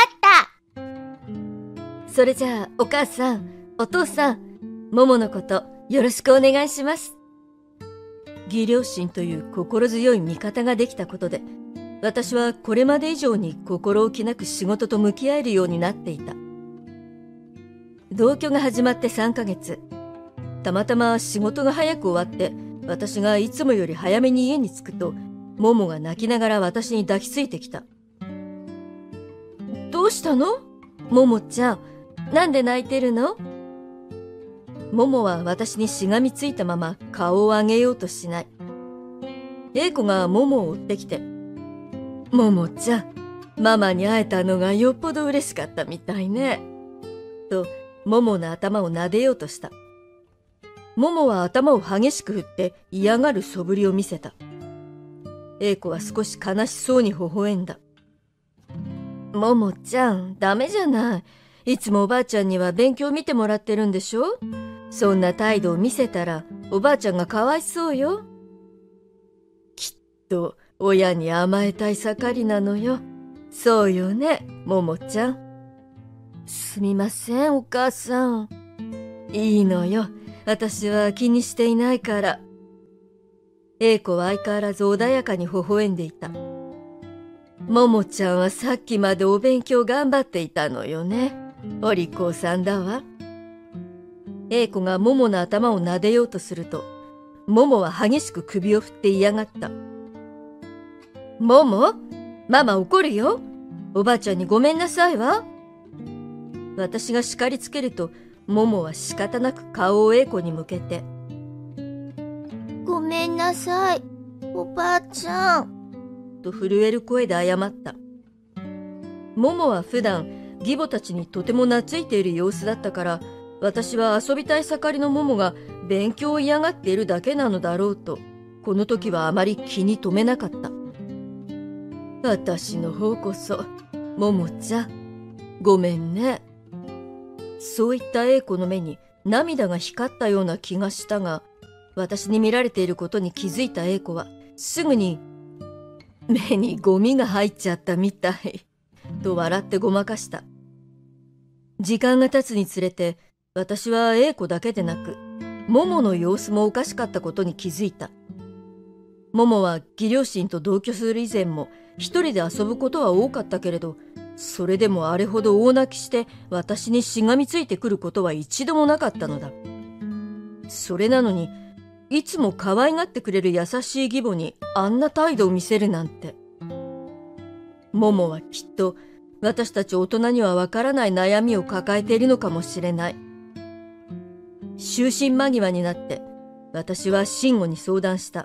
それじゃあ、お母さん、お父さん、桃のことよろしくお願いします。義両親という心強い味方ができたことで、私はこれまで以上に心置きなく仕事と向き合えるようになっていた。同居が始まって3ヶ月、たまたま仕事が早く終わって、私がいつもより早めに家に着くと、桃が泣きながら私に抱きついてきた。どうしたの？桃ちゃん、なんで泣いてるの？桃は私にしがみついたまま顔を上げようとしない。英子が桃を追ってきて、桃ちゃん、ママに会えたのがよっぽど嬉しかったみたいね。と、桃の頭を撫でようとした。桃は頭を激しく振って嫌がる素振りを見せた。英子は少し悲しそうに微笑んだ。桃ちゃん、ダメじゃない。いつもおばあちゃんには勉強見てもらってるんでしょ？そんな態度を見せたらおばあちゃんがかわいそうよ。きっと親に甘えたい盛りなのよ。そうよね、ももちゃん。すみません、お母さん。いいのよ。私は気にしていないから。A子は相変わらず穏やかに微笑んでいた。ももちゃんはさっきまでお勉強頑張っていたのよね。お利口さんだわ。A子がももの頭を撫でようとすると、ももは激しく首を振って嫌がった。もも、ママ怒るよ。おばあちゃんにごめんなさいわ。私が叱りつけると、ももは仕方なく顔をA子に向けて。 ごめんなさい、おばあちゃん。 と震える声で謝った。ももは普段、義母たちにとても懐いている様子だったから、私は遊びたい盛りのももが勉強を嫌がっているだけなのだろうと、この時はあまり気に留めなかった。私の方こそ、ももちゃん、ごめんね。そういったA子の目に涙が光ったような気がしたが、私に見られていることに気づいたA子は、すぐに、目にゴミが入っちゃったみたい、と笑ってごまかした。時間が経つにつれて、私はA子だけでなく、ももの様子もおかしかったことに気づいた。ももは義両親と同居する以前も一人で遊ぶことは多かったけれど、それでもあれほど大泣きして私にしがみついてくることは一度もなかったのだ。それなのに、いつも可愛がってくれる優しい義母にあんな態度を見せるなんて。ももはきっと私たち大人にはわからない悩みを抱えているのかもしれない。就寝間際になって私は慎吾に相談した。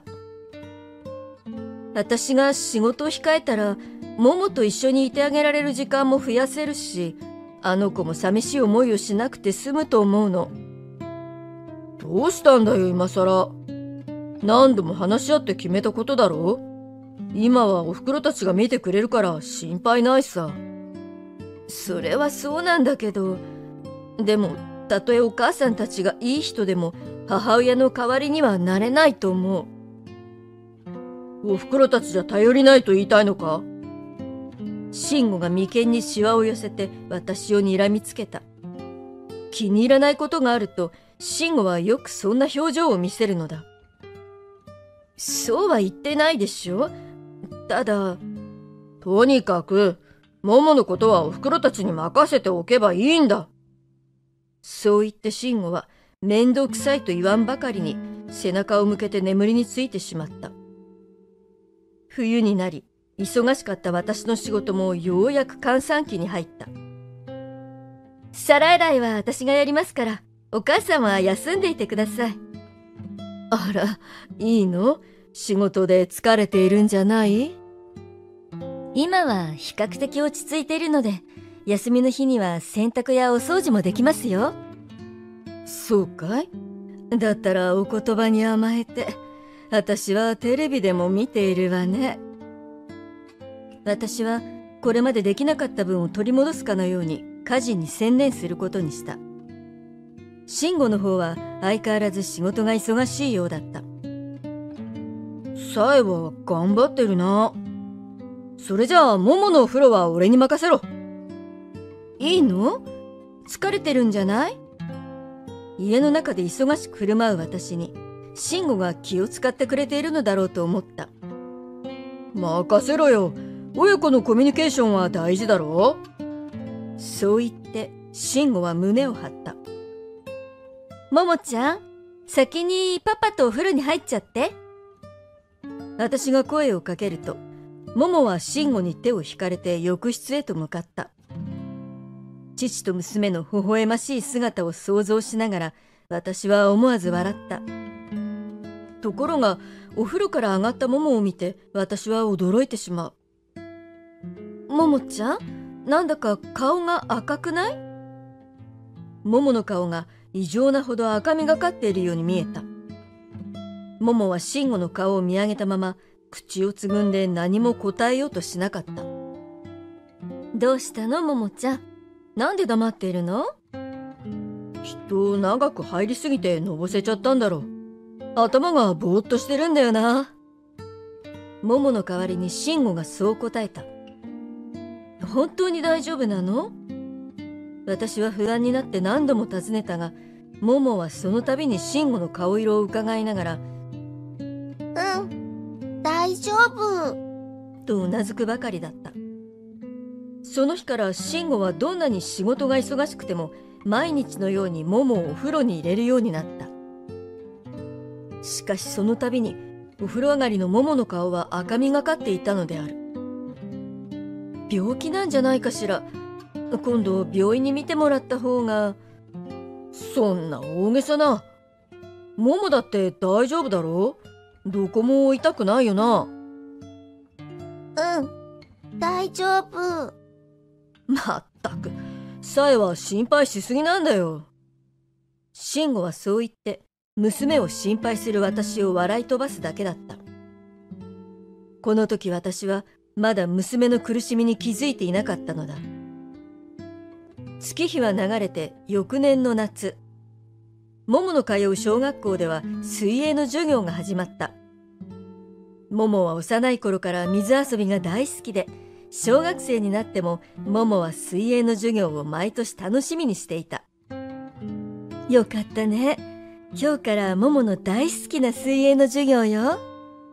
私が仕事を控えたらももと一緒にいてあげられる時間も増やせるし、あの子も寂しい思いをしなくて済むと思うの。どうしたんだよ今さら。何度も話し合って決めたことだろう。今はおふくろたちが見てくれるから心配ないさ。それはそうなんだけど、でもたとえお母さんたちがいい人でも母親の代わりにはなれないと思う。おふくろたちじゃ頼りないと言いたいのか。慎吾が眉間にシワを寄せて私を睨みつけた。気に入らないことがあると慎吾はよくそんな表情を見せるのだ。そうは言ってないでしょ。ただ、とにかくもものことはおふくろたちに任せておけばいいんだ。そう言って慎吾は面倒くさいと言わんばかりに背中を向けて眠りについてしまった。冬になり、忙しかった私の仕事もようやく閑散期に入った。皿洗いは私がやりますから、お母さんは休んでいてください。あら、いいの？仕事で疲れているんじゃない？今は比較的落ち着いているので、休みの日には洗濯やお掃除もできますよ。そうかい？だったらお言葉に甘えて、私はテレビでも見ているわね。私はこれまでできなかった分を取り戻すかのように家事に専念することにした。慎吾の方は相変わらず仕事が忙しいようだった。さえは頑張ってるな。それじゃあもものお風呂は俺に任せろ。いいの？疲れてるんじゃない？家の中で忙しく振る舞う私に慎吾が気を使ってくれているのだろうと思った。任せろよ。親子のコミュニケーションは大事だろう。そう言って慎吾は胸を張った。ももちゃん、先にパパとお風呂に入っちゃって。私が声をかけると、ももは慎吾に手を引かれて浴室へと向かった。父と娘の微笑ましい姿を想像しながら、私は思わず笑った。ところが、お風呂から上がったももを見て、私は驚いてしまう。ももちゃん、なんだか顔が赤くない？ももの顔が異常なほど赤みがかっているように見えた。ももは慎吾の顔を見上げたまま、口をつぐんで何も答えようとしなかった。どうしたの、ももちゃん。なんで黙っているの？きっと長く入りすぎてのぼせちゃったんだろう。頭がぼーっとしてるんだよな。 モモの代わりに慎吾がそう答えた。本当に大丈夫なの？私は不安になって何度も尋ねたが、モモはその度に慎吾の顔色を伺いながら、 大丈夫。 とうなずくばかりだった。その日から慎吾はどんなに仕事が忙しくても毎日のようにモモをお風呂に入れるようになった。しかしその度にお風呂上がりのモモの顔は赤みがかっていたのである。病気なんじゃないかしら。今度病院に見てもらった方が。そんな大げさな。モモだって大丈夫だろう？どこも痛くないよな。 大丈夫。 まったく、サエは心配しすぎなんだよ。慎吾はそう言って娘を心配する私を笑い飛ばすだけだった。この時私はまだ娘の苦しみに気づいていなかったのだ。月日は流れて翌年の夏、モモの通う小学校では水泳の授業が始まった。モモは幼い頃から水遊びが大好きで、小学生になってもモモは水泳の授業を毎年楽しみにしていた。よかったね。今日からモモの大好きな水泳の授業よ。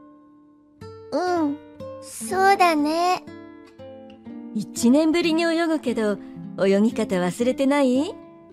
そうだね。 1年ぶりに泳ぐけど、泳ぎ方忘れてない？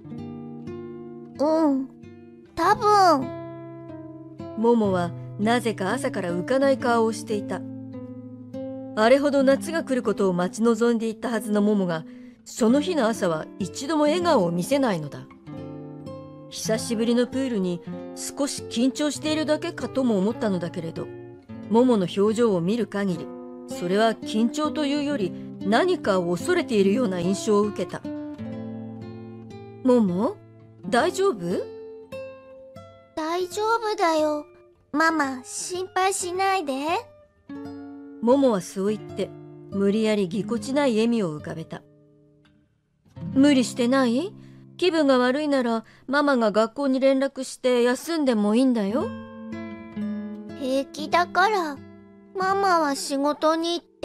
多分。 モモはなぜか朝から浮かない顔をしていた。あれほど夏が来ることを待ち望んでいたはずのモモが、その日の朝は一度も笑顔を見せないのだ。久しぶりのプールに少し緊張しているだけかとも思ったのだけれど、モモの表情を見る限り、それは緊張というより何かを恐れているような印象を受けた。モモ、大丈夫？ 大丈夫だよ。ママ、心配しないで。 モモはそう言って、無理やりぎこちない笑みを浮かべた。無理してない？気分が悪いなら、ママが学校に連絡して休んでもいいんだよ。 平気だから、ママは仕事に行って。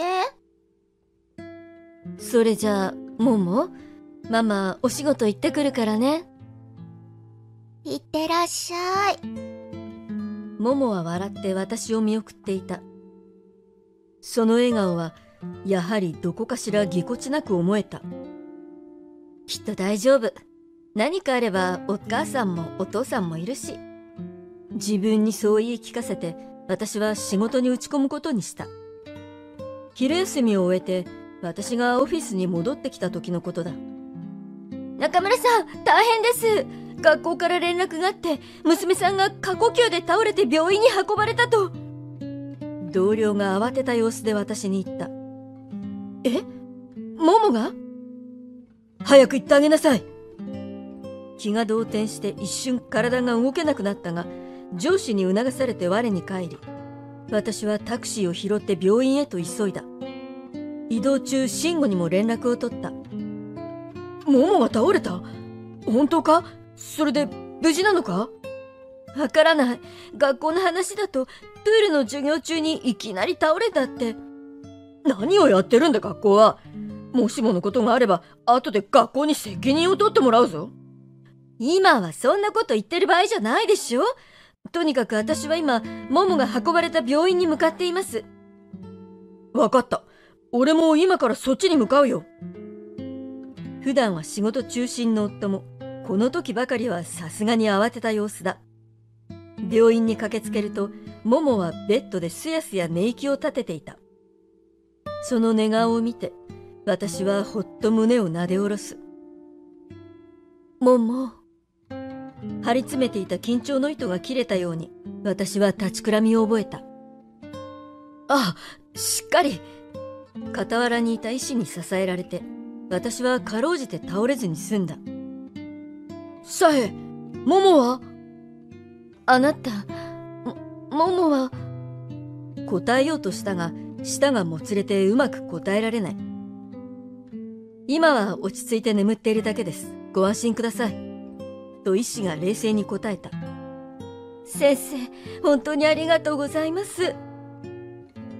それじゃあ、モモ、ママお仕事行ってくるからね。 いってらっしゃい。 モモは笑って私を見送っていた。その笑顔はやはりどこかしらぎこちなく思えた。きっと大丈夫。何かあればお母さんもお父さんもいるし。自分にそう言い聞かせて私は仕事に打ち込むことにした。昼休みを終えて私がオフィスに戻ってきた時のことだ。中村さん、大変です。学校から連絡があって、娘さんが過呼吸で倒れて病院に運ばれたと。同僚が慌てた様子で私に言った。え？モモが？早く行ってあげなさい。気が動転して一瞬体が動けなくなったが、上司に促されて我に返り、私はタクシーを拾って病院へと急いだ。移動中、慎吾にも連絡を取った。モモが倒れた？本当か？それで無事なのか？わからない。学校の話だと、プールの授業中にいきなり倒れたって。何をやってるんだ学校は。もしものことがあれば、後で学校に責任を取ってもらうぞ。今はそんなこと言ってる場合じゃないでしょ。とにかく私は今、モモが運ばれた病院に向かっています。わかった。俺も今からそっちに向かうよ。普段は仕事中心の夫も、この時ばかりはさすがに慌てた様子だ。病院に駆けつけると、モモはベッドですやすや寝息を立てていた。その寝顔を見て、私はほっと胸をなで下ろす。モモ。張り詰めていた緊張の糸が切れたように、私は立ちくらみを覚えた。あ、しっかり。傍らにいた医師に支えられて、私はかろうじて倒れずに済んだ。さえ、モモは？あなた、モモは？答えようとしたが、舌がもつれてうまく答えられない。今は落ち着いて眠っているだけです。ご安心ください。と医師が冷静に答えた。先生、本当にありがとうございます。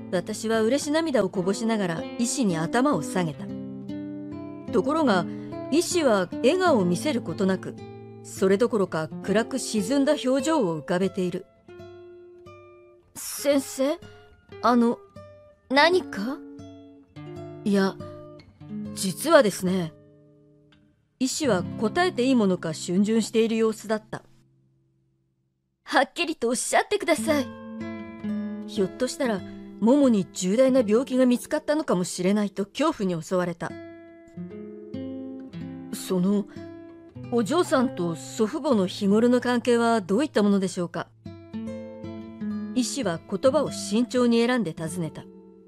私は嬉し涙をこぼしながら医師に頭を下げた。ところが、医師は笑顔を見せることなく、それどころか暗く沈んだ表情を浮かべている。先生、何か？いや、実はですね。医師は答えていいものか逡巡している様子だった。はっきりとおっしゃってください。ひょっとしたら、ももに重大な病気が見つかったのかもしれないと恐怖に襲われた。お嬢さんと祖父母の日頃の関係はどういったものでしょうか。医師は言葉を慎重に選んで尋ねた。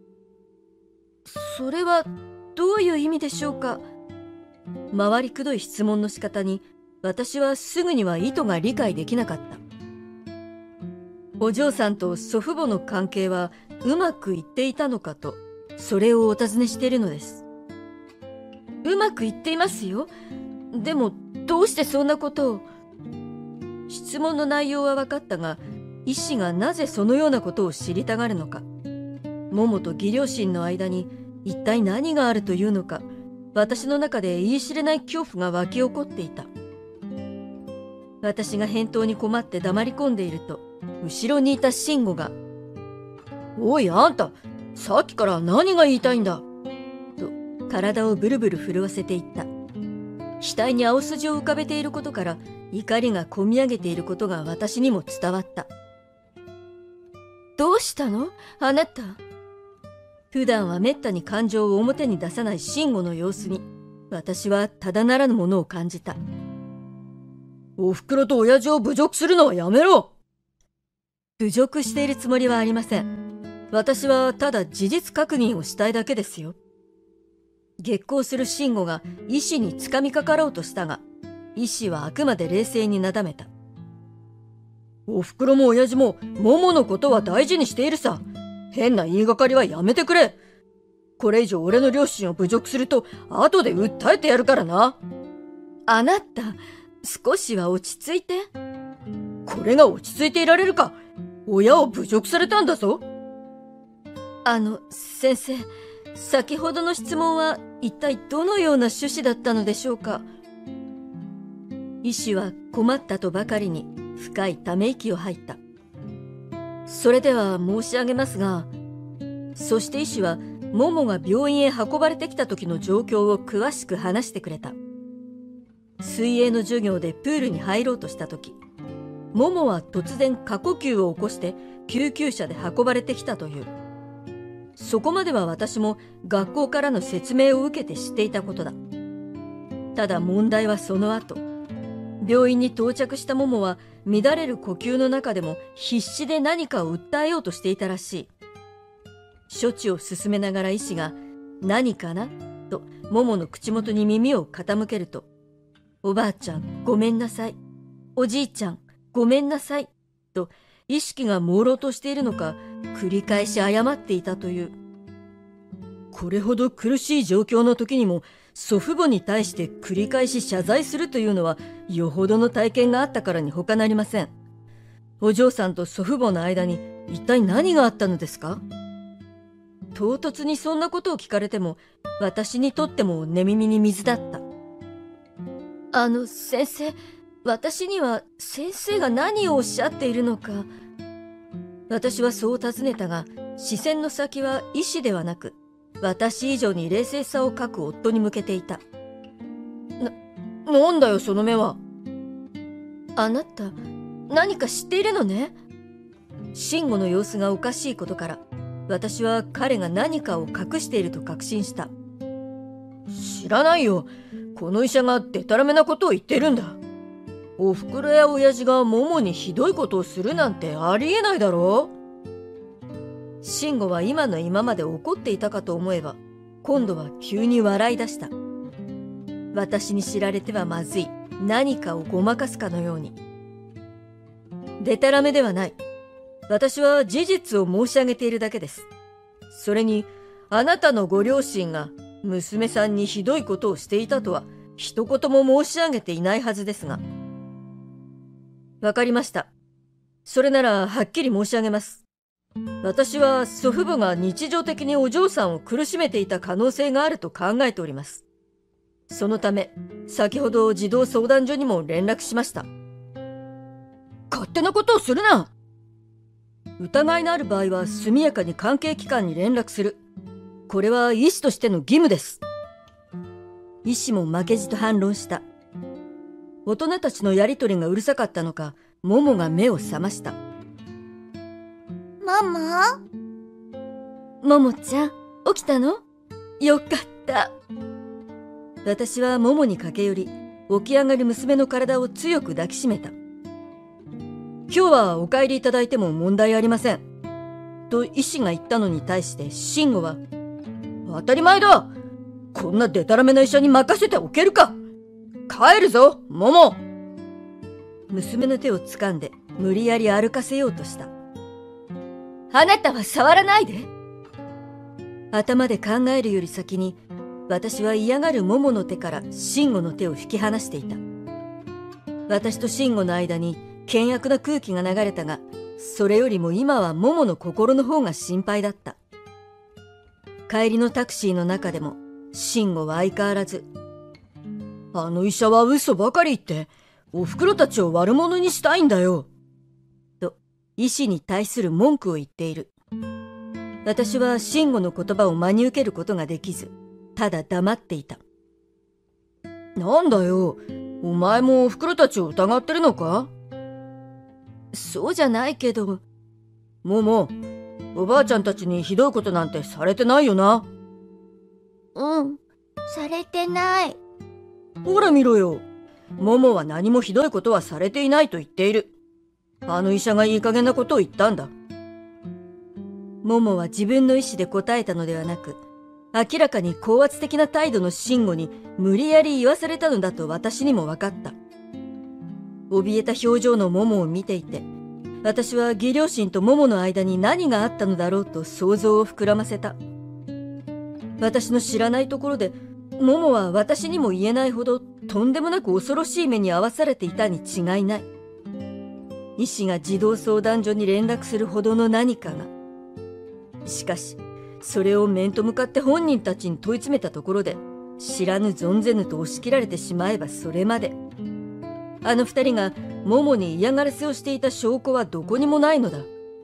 それはどういう意味でしょうか。回りくどい質問の仕方に私はすぐには意図が理解できなかった。お嬢さんと祖父母の関係はうまくいっていたのかと、それをお尋ねしているのです。うまくいっていますよ。でもどうしてそんなことを。質問の内容は分かったが、医師がなぜそのようなことを知りたがるのか、ももと義両親の間に一体何があるというのか、私の中で言い知れない恐怖が湧き起こっていた。私が返答に困って黙り込んでいると、後ろにいた慎吾が、おいあんた、さっきから何が言いたいんだと体をブルブル震わせていった。額に青筋を浮かべていることから怒りがこみ上げていることが私にも伝わった。どうしたのあなた。普段はめったに感情を表に出さない慎吾の様子に私はただならぬものを感じた。おふくろと親父を侮辱するのはやめろ。侮辱しているつもりはありません。私はただ事実確認をしたいだけですよ。激高する慎吾が医師につかみかかろうとしたが、医師はあくまで冷静になだめた。おふくろも親父ももものことは大事にしているさ。変な言いがかりはやめてくれ。これ以上俺の両親を侮辱すると後で訴えてやるからな。あなた、少しは落ち着いて。これが落ち着いていられるか。親を侮辱されたんだぞ。先生、先ほどの質問は一体どのような趣旨だったのでしょうか。医師は困ったとばかりに深いため息を吐いた。それでは申し上げますが、そして医師はももが病院へ運ばれてきた時の状況を詳しく話してくれた。水泳の授業でプールに入ろうとした時、ももは突然過呼吸を起こして救急車で運ばれてきたという。そこまでは私も学校からの説明を受けて知っていたことだ。ただ問題はその後、病院に到着したももは乱れる呼吸の中でも必死で何かを訴えようとしていたらしい。処置を進めながら医師が何かなとももの口元に耳を傾けると、おばあちゃんごめんなさい、おじいちゃんごめんなさいと意識が朦朧としているのか繰り返し謝っていたという。これほど苦しい状況の時にも祖父母に対して繰り返し謝罪するというのはよほどの体験があったからに他なりません。お嬢さんと祖父母の間に一体何があったのですか。唐突にそんなことを聞かれても私にとっても寝耳に水だった。先生、私には先生が何をおっしゃっているのか。私はそう尋ねたが、視線の先は医師ではなく私以上に冷静さを欠く夫に向けていた。なんだよその目は。あなた何か知っているのね。慎吾の様子がおかしいことから私は彼が何かを隠していると確信した。知らないよ。この医者がデタラメなことを言ってるんだ。おふくろや親父がももにひどいことをするなんてありえないだろう。慎吾は今の今まで怒っていたかと思えば今度は急に笑い出した。私に知られてはまずい何かをごまかすかのように。でたらめではない。私は事実を申し上げているだけです。それにあなたのご両親が娘さんにひどいことをしていたとは一言も申し上げていないはずですが。わかりました。それならはっきり申し上げます。 私は祖父母が日常的にお嬢さんを苦しめていた可能性があると考えております。そのため、先ほど児童相談所にも連絡しました。勝手なことをするな。疑いのある場合は速やかに関係機関に連絡する。これは医師としての義務です。医師も負けじと反論した。大人たちのやりとりがうるさかったのか、モモが目を覚ました。 ママ？ モモちゃん、起きたの？よかった。私はモモに駆け寄り、起き上がる娘の体を強く抱きしめた。今日はお帰りいただいても問題ありません。と医師が言ったのに対して慎吾は、当たり前だ。こんなデタラメな医者に任せておけるか。帰るぞ、モモ。娘の手を掴んで無理やり歩かせようとした。あなたは触らないで。頭で考えるより先に、私は嫌がるモモの手から慎吾の手を引き離していた。私と慎吾の間に険悪な空気が流れたが、それよりも今はモモの心の方が心配だった。帰りのタクシーの中でも、慎吾は相変わらず、あの医者は嘘ばかり言って、お袋たちを悪者にしたいんだよ。と、医師に対する文句を言っている。私は慎吾の言葉を真に受けることができず、ただ黙っていた。なんだよ、お前もお袋たちを疑ってるのか？そうじゃないけど。もも、おばあちゃんたちにひどいことなんてされてないよな。 うん、されてない。 ほら見ろよ。ももは何もひどいことはされていないと言っている。あの医者がいい加減なことを言ったんだ。ももは自分の意思で答えたのではなく、明らかに高圧的な態度の慎吾に無理やり言わされたのだと私にも分かった。怯えた表情のももを見ていて、私は義両親とももの間に何があったのだろうと想像を膨らませた。私の知らないところで、ももは私にも言えないほどとんでもなく恐ろしい目に遭わされていたに違いない。医師が児童相談所に連絡するほどの何かが。しかし、それを面と向かって本人たちに問い詰めたところで、知らぬ存ぜぬと押し切られてしまえばそれまで。あの二人がももに嫌がらせをしていた証拠はどこにもないのだ。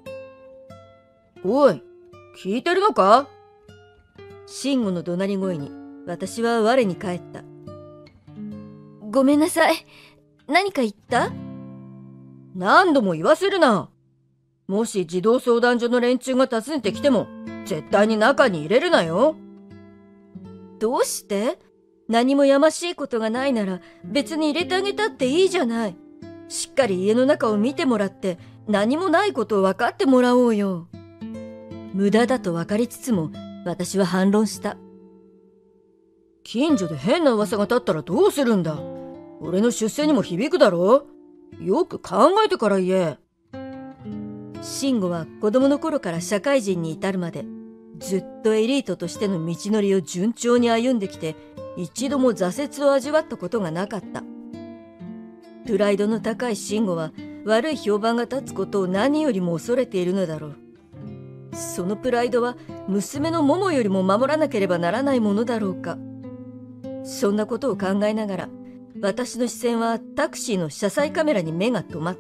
おい、聞いてるのか？慎吾の怒鳴り声に私は我に返った。ごめんなさい。何か言った？何度も言わせるな。もし児童相談所の連中が訪ねてきても、絶対に中に入れるなよ。どうして？何もやましいことがないなら別に入れてあげたっていいじゃない。しっかり家の中を見てもらって何もないことを分かってもらおうよ。無駄だと分かりつつも私は反論した。近所で変な噂が立ったらどうするんだ。俺の出世にも響くだろう。よく考えてから言え。慎吾は子供の頃から社会人に至るまでずっとエリートとしての道のりを順調に歩んできて、一度も挫折を味わったことがなかった。プライドの高い慎吾は悪い評判が立つことを何よりも恐れているのだろう。そのプライドは娘のモモよりも守らなければならないものだろうか。そんなことを考えながら、私の視線はタクシーの車載カメラに目が止まった。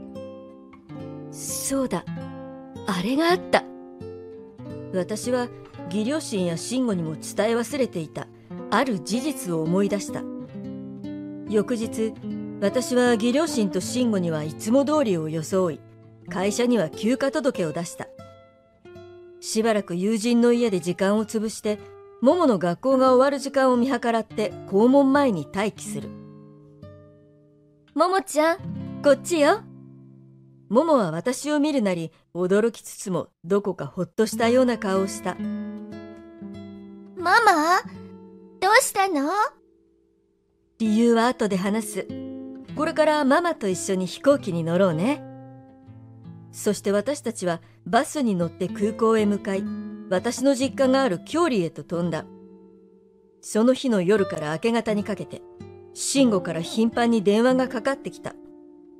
そうだ、あれがあった。私は義両親や慎吾にも伝え忘れていたある事実を思い出した。翌日、私は義両親と慎吾にはいつも通りを装い、会社には休暇届を出した。しばらく友人の家で時間を潰して、モモの学校が終わる時間を見計らって校門前に待機する。モモちゃん、こっちよ。モモは私を見るなり驚きつつもどこかほっとしたような顔をした。 ママ？どうしたの？ 理由は後で話す。これからママと一緒に飛行機に乗ろうね。そして私たちはバスに乗って空港へ向かい、私の実家があるキョウリへと飛んだ。その日の夜から明け方にかけて、慎吾から頻繁に電話がかかってきた。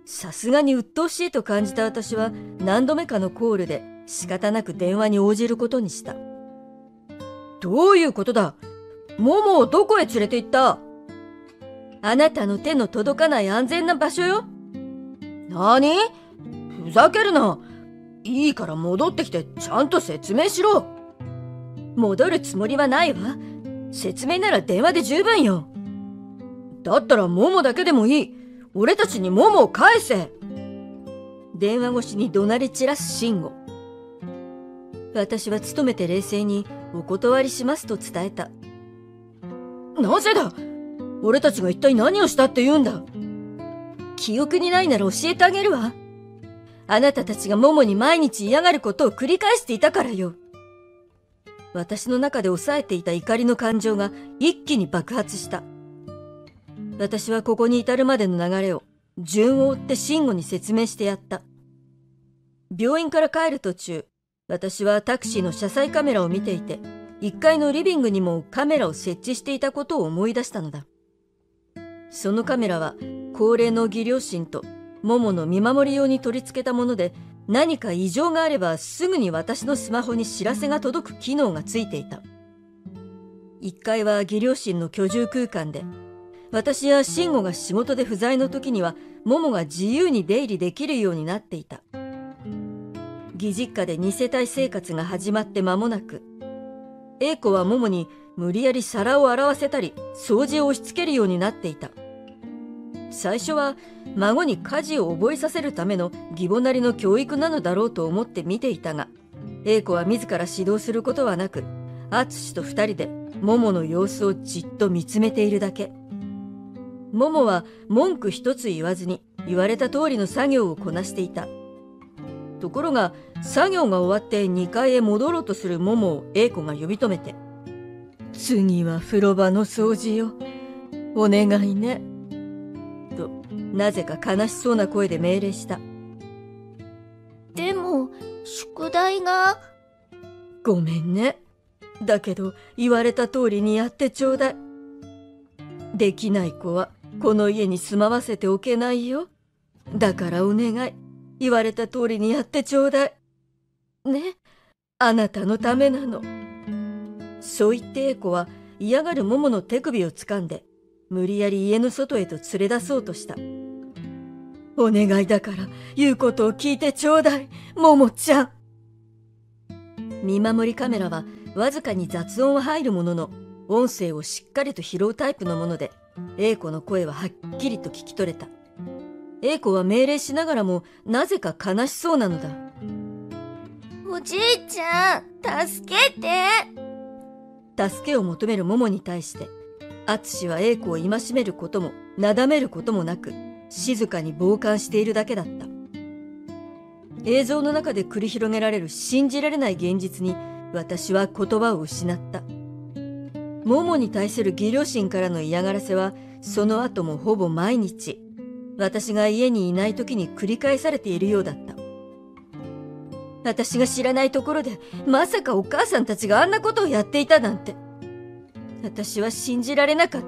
さすがに鬱陶しいと感じた私は何度目かのコールで仕方なく電話に応じることにした。どういうことだ？モモをどこへ連れて行った？あなたの手の届かない安全な場所よ。なに？ふざけるな。いいから戻ってきてちゃんと説明しろ。戻るつもりはないわ。説明なら電話で十分よ。だったらモモだけでもいい。俺たちにモモを返せ。電話越しに怒鳴り散らす慎吾。私は努めて冷静にお断りしますと伝えた。なぜだ？俺たちが一体何をしたって言うんだ？記憶にないなら教えてあげるわ。あなたたちがモモに毎日嫌がることを繰り返していたからよ。私の中で抑えていた怒りの感情が一気に爆発した。私はここに至るまでの流れを順を追って慎吾に説明してやった。病院から帰る途中、私はタクシーの車載カメラを見ていて、1階のリビングにもカメラを設置していたことを思い出したのだ。そのカメラは高齢の義両親とモモの見守り用に取り付けたもので、何か異常があればすぐに私のスマホに知らせが届く機能がついていた。1階は義両親の居住空間で、私や慎吾が仕事で不在の時にはモモが自由に出入りできるようになっていた。義実家で2世帯生活が始まって間もなく、英子はモモに無理やり皿を洗わせたり掃除を押し付けるようになっていた。最初は孫に家事を覚えさせるための義母なりの教育なのだろうと思って見ていたが、英子は自ら指導することはなく、敦と2人でモモの様子をじっと見つめているだけ。モモは文句一つ言わずに言われた通りの作業をこなしていた。ところが作業が終わって2階へ戻ろうとするモモを英子が呼び止めて、次は風呂場の掃除よ。お願いね。となぜか悲しそうな声で命令した。 でも、宿題が。 ごめんね。だけど言われた通りにやってちょうだい。できない子はこの家に住まわせておけないよ。だからお願い。言われた通りにやってちょうだい。ね。あなたのためなの。そう言って英子は嫌がるモモの手首を掴んで、無理やり家の外へと連れ出そうとした。お願いだから言うことを聞いてちょうだい、モモちゃん。見守りカメラはわずかに雑音は入るものの、音声をしっかりと拾うタイプのもので、英子の声ははっきりと聞き取れた。英子は命令しながらもなぜか悲しそうなのだ。 おじいちゃん、助けて。 助けを求めるモモに対して、敦は英子を戒めることもなだめることもなく、静かに傍観しているだけだった。映像の中で繰り広げられる信じられない現実に私は言葉を失った。モモに対する義両親からの嫌がらせはその後もほぼ毎日、私が家にいない時に繰り返されているようだった。私が知らないところでまさかお母さんたちがあんなことをやっていたなんて。私は信じられなかった。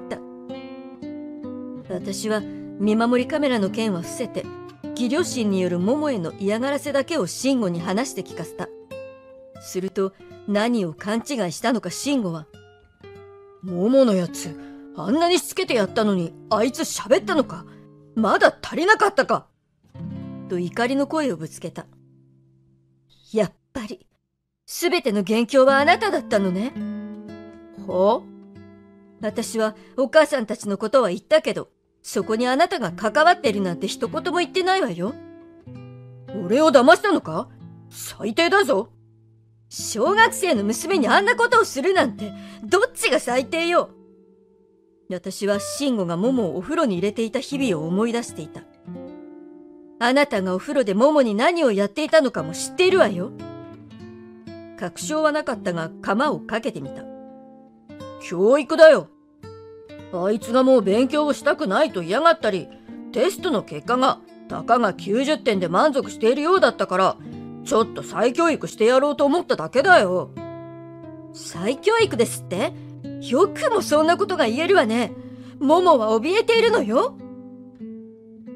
私は見守りカメラの件は伏せて、義両親によるモモへの嫌がらせだけを慎吾に話して聞かせた。すると何を勘違いしたのか慎吾は、モモのやつ、あんなにしつけてやったのにあいつ喋ったのか、まだ足りなかったか、と怒りの声をぶつけた。やっぱりすべての元凶はあなただったのね。はあ？私はお母さんたちのことは言ったけど、そこにあなたが関わってるなんて一言も言ってないわよ。俺を騙したのか？最低だぞ。小学生の娘にあんなことをするなんて、どっちが最低よ。私は慎吾がモモをお風呂に入れていた日々を思い出していた。あなたがお風呂でモモに何をやっていたのかも知っているわよ。確証はなかったが釜をかけてみた。教育だよ。あいつがもう勉強をしたくないと嫌がったり、テストの結果がたかが90点で満足しているようだったから、ちょっと再教育してやろうと思っただけだよ。再教育ですって？よくもそんなことが言えるわね。モモは怯えているのよ。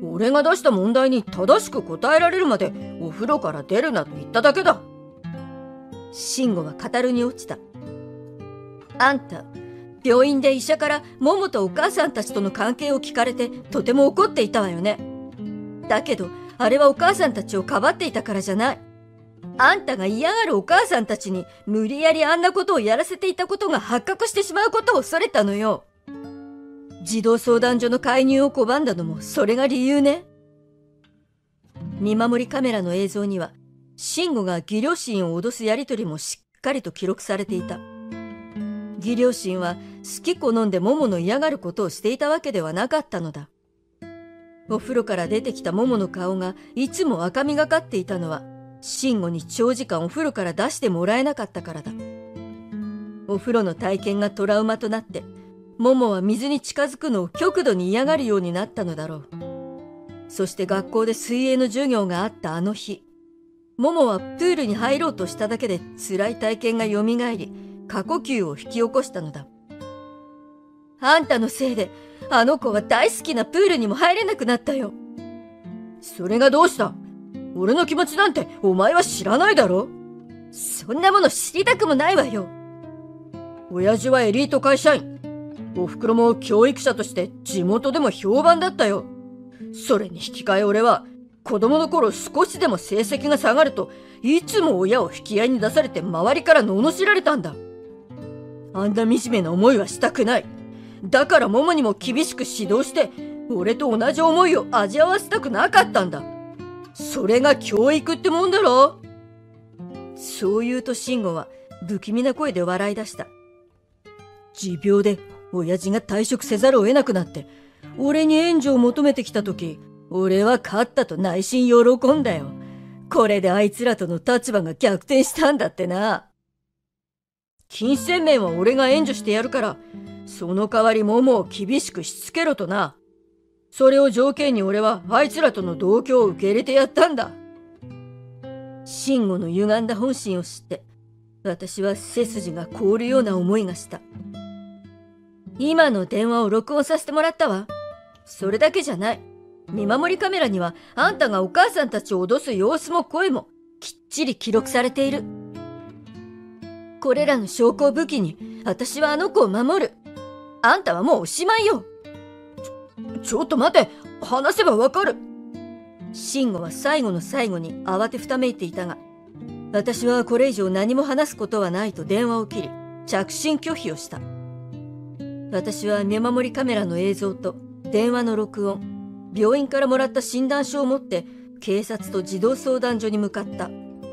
俺が出した問題に正しく答えられるまでお風呂から出るなと言っただけだ。慎吾は語るに落ちた。あんた、病院で医者から桃とお母さんたちとの関係を聞かれてとても怒っていたわよね。だけど、あれはお母さんたちをかばっていたからじゃない。あんたが嫌がるお母さんたちに無理やりあんなことをやらせていたことが発覚してしまうことを恐れたのよ。児童相談所の介入を拒んだのもそれが理由ね。見守りカメラの映像には、慎吾が義両親を脅すやりとりもしっかりと記録されていた。義両親は好き好んで桃の嫌がることをしていたわけではなかったのだ。お風呂から出てきた桃の顔がいつも赤みがかっていたのは、慎吾に長時間お風呂から出してもらえなかったからだ。お風呂の体験がトラウマとなって、桃は水に近づくのを極度に嫌がるようになったのだろう。そして学校で水泳の授業があったあの日、桃はプールに入ろうとしただけで辛い体験がよみがえり、過呼吸を引き起こしたのだ。あんたのせいで、あの子は大好きなプールにも入れなくなったよ。それがどうした？俺の気持ちなんてお前は知らないだろ？そんなもの知りたくもないわよ。親父はエリート会社員。おふくろも教育者として地元でも評判だったよ。それに引き換え俺は子供の頃少しでも成績が下がるといつも親を引き合いに出されて周りから罵られたんだ。あんな惨めな思いはしたくない。だから桃にも厳しく指導して俺と同じ思いを味わわせたくなかったんだ。それが教育ってもんだろ。そう言うと慎吾は不気味な声で笑い出した。持病で親父が退職せざるを得なくなって俺に援助を求めてきた時、俺は勝ったと内心喜んだよ。これであいつらとの立場が逆転したんだってな。金銭面は俺が援助してやるから、その代わり桃を厳しくしつけろとな。それを条件に俺はあいつらとの同居を受け入れてやったんだ。慎吾の歪んだ本心を知って、私は背筋が凍るような思いがした。今の電話を録音させてもらったわ。それだけじゃない。見守りカメラにはあんたがお母さんたちを脅す様子も声もきっちり記録されている。これらの証拠を武器に私はあの子を守る。あんたはもうおしまいよ。ちょっと待て。話せばわかる。慎吾は最後の最後に慌てふためいていたが、私はこれ以上何も話すことはないと電話を切り、着信拒否をした。私は見守りカメラの映像と電話の録音、病院からもらった診断書を持って警察と児童相談所に向かった。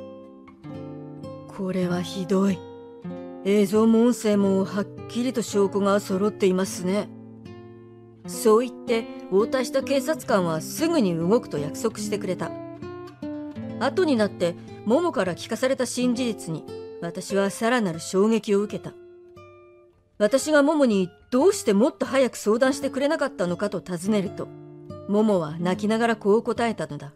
これはひどい。映像も音声もはっきりと証拠が揃っていますね。そう言って応対した警察官はすぐに動くと約束してくれた。後になって桃から聞かされた新事実に私はさらなる衝撃を受けた。私が桃にどうしてもっと早く相談してくれなかったのかと尋ねると、桃は泣きながらこう答えたのだ。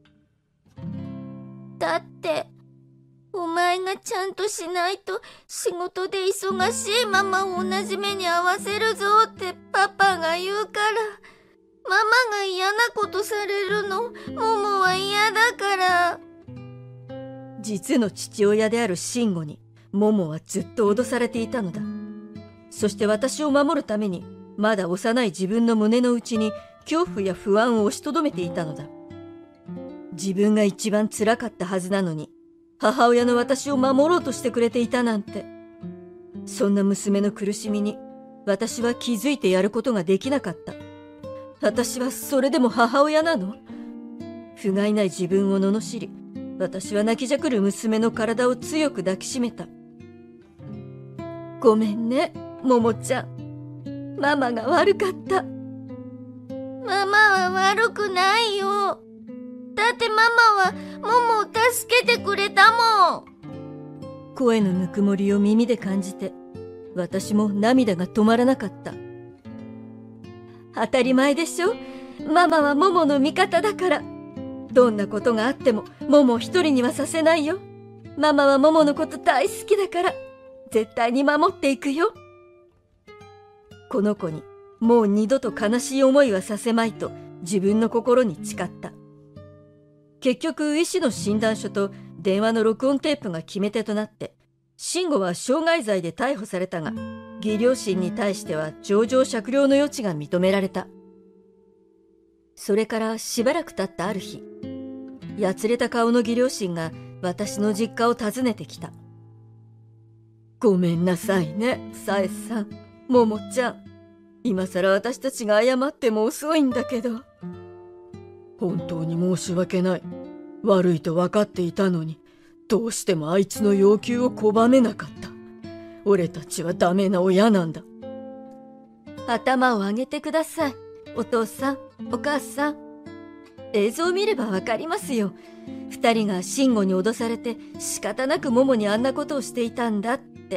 だってお前がちゃんとしないと仕事で忙しいママを同じ目に遭わせるぞってパパが言うから、ママが嫌なことされるの桃は嫌だから。 実の父親である慎吾に桃はずっと脅されていたのだ。そして私を守るためにまだ幼い自分の胸の内に恐怖や不安を押しとどめていたのだ。自分が一番辛かったはずなのに、母親の私を守ろうとしてくれていたなんて。そんな娘の苦しみに私は気づいてやることができなかった。私はそれでも母親なの？不甲斐ない自分を罵り、私は泣きじゃくる娘の体を強く抱きしめた。ごめんね、桃ちゃん。ママが悪かった。 ママは悪くないよ。だってママは桃を助けてくれたもん。 声のぬくもりを耳で感じて、私も涙が止まらなかった。当たり前でしょ。ママは桃の味方だから。どんなことがあっても桃を一人にはさせないよ。ママは桃のこと大好きだから、絶対に守っていくよ。この子にもう二度と悲しい思いはさせまいと自分の心に誓った。結局、医師の診断書と電話の録音テープが決め手となって、慎吾は傷害罪で逮捕されたが、義両親に対しては情状酌量の余地が認められた。それからしばらく経ったある日、やつれた顔の義両親が私の実家を訪ねてきた。ごめんなさいね、さえさん、ももちゃん。今さら私たちが謝っても遅いんだけど。本当に申し訳ない。悪いと分かっていたのに、どうしてもあいつの要求を拒めなかった。俺たちはダメな親なんだ。頭を上げてください。お父さん、お母さん。映像を見ればわかりますよ。二人が慎吾に脅されて仕方なくモモにあんなことをしていたんだって。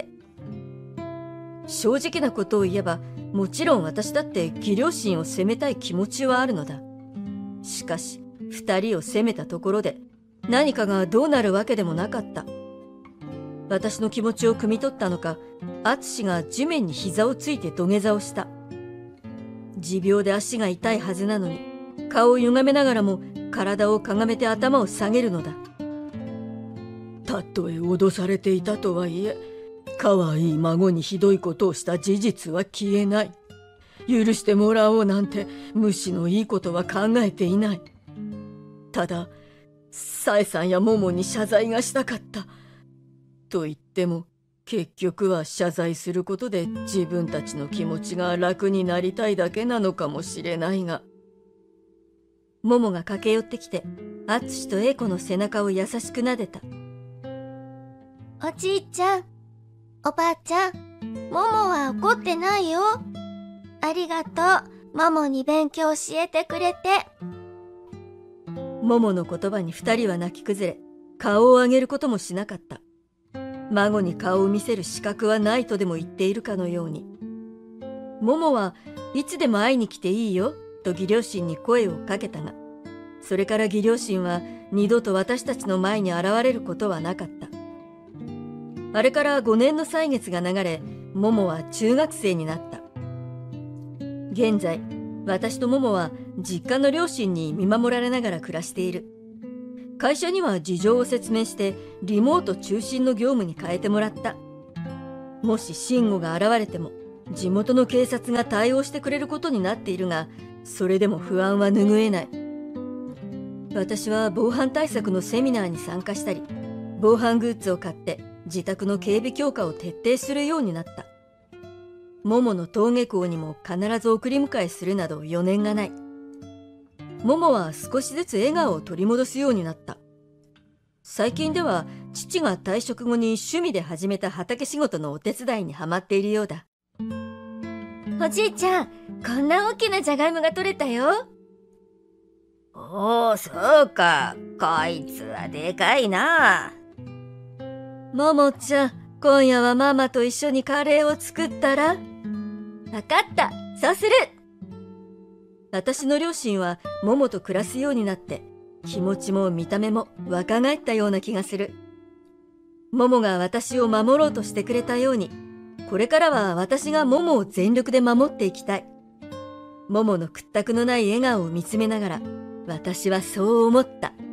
正直なことを言えば、もちろん私だって義両親を責めたい気持ちはあるのだ。しかし、二人を責めたところで何かがどうなるわけでもなかった。私の気持ちを汲み取ったのか、敦が地面に膝をついて土下座をした。持病で足が痛いはずなのに、顔を歪めながらも体をかがめて頭を下げるのだ。たとえ脅されていたとはいえ、可愛い孫にひどいことをした事実は消えない。許してもらおうなんて無視のいいことは考えていない。ただ、さえさんやももに謝罪がしたかった。と言っても、結局は謝罪することで自分たちの気持ちが楽になりたいだけなのかもしれないが。ももが駆け寄ってきて、あつしと英子の背中を優しく撫でた。 おじいちゃん、おばあちゃん、ももは怒ってないよ。ありがとう、ももに勉強教えてくれて。 ももの言葉に二人は泣き崩れ、顔を上げることもしなかった。孫に顔を見せる資格はないとでも言っているかのように。ももはいつでも会いに来ていいよと義両親に声をかけたが、それから義両親は二度と私たちの前に現れることはなかった。あれから5年の歳月が流れ、ももは中学生になった。現在、私とももは実家の両親に見守られながら暮らしている。会社には事情を説明してリモート中心の業務に変えてもらった。もし慎吾が現れても地元の警察が対応してくれることになっているが、それでも不安は拭えない。私は防犯対策のセミナーに参加したり、防犯グッズを買って自宅の警備強化を徹底するようになった。ももの登下校にも必ず送り迎えするなど余念がない。ももは少しずつ笑顔を取り戻すようになった。最近では父が退職後に趣味で始めた畑仕事のお手伝いにハマっているようだ。 おじいちゃん、こんな大きなじゃがいもが取れたよ。 おお、そうか。こいつはでかいな。 ももちゃん、今夜はママと一緒にカレーを作ったら？ わかった、そうする。 私の両親はももと暮らすようになって、気持ちも見た目も若返ったような気がする。ももが私を守ろうとしてくれたように、これからは私がももを全力で守っていきたい。ももの屈託のない笑顔を見つめながら、私はそう思った。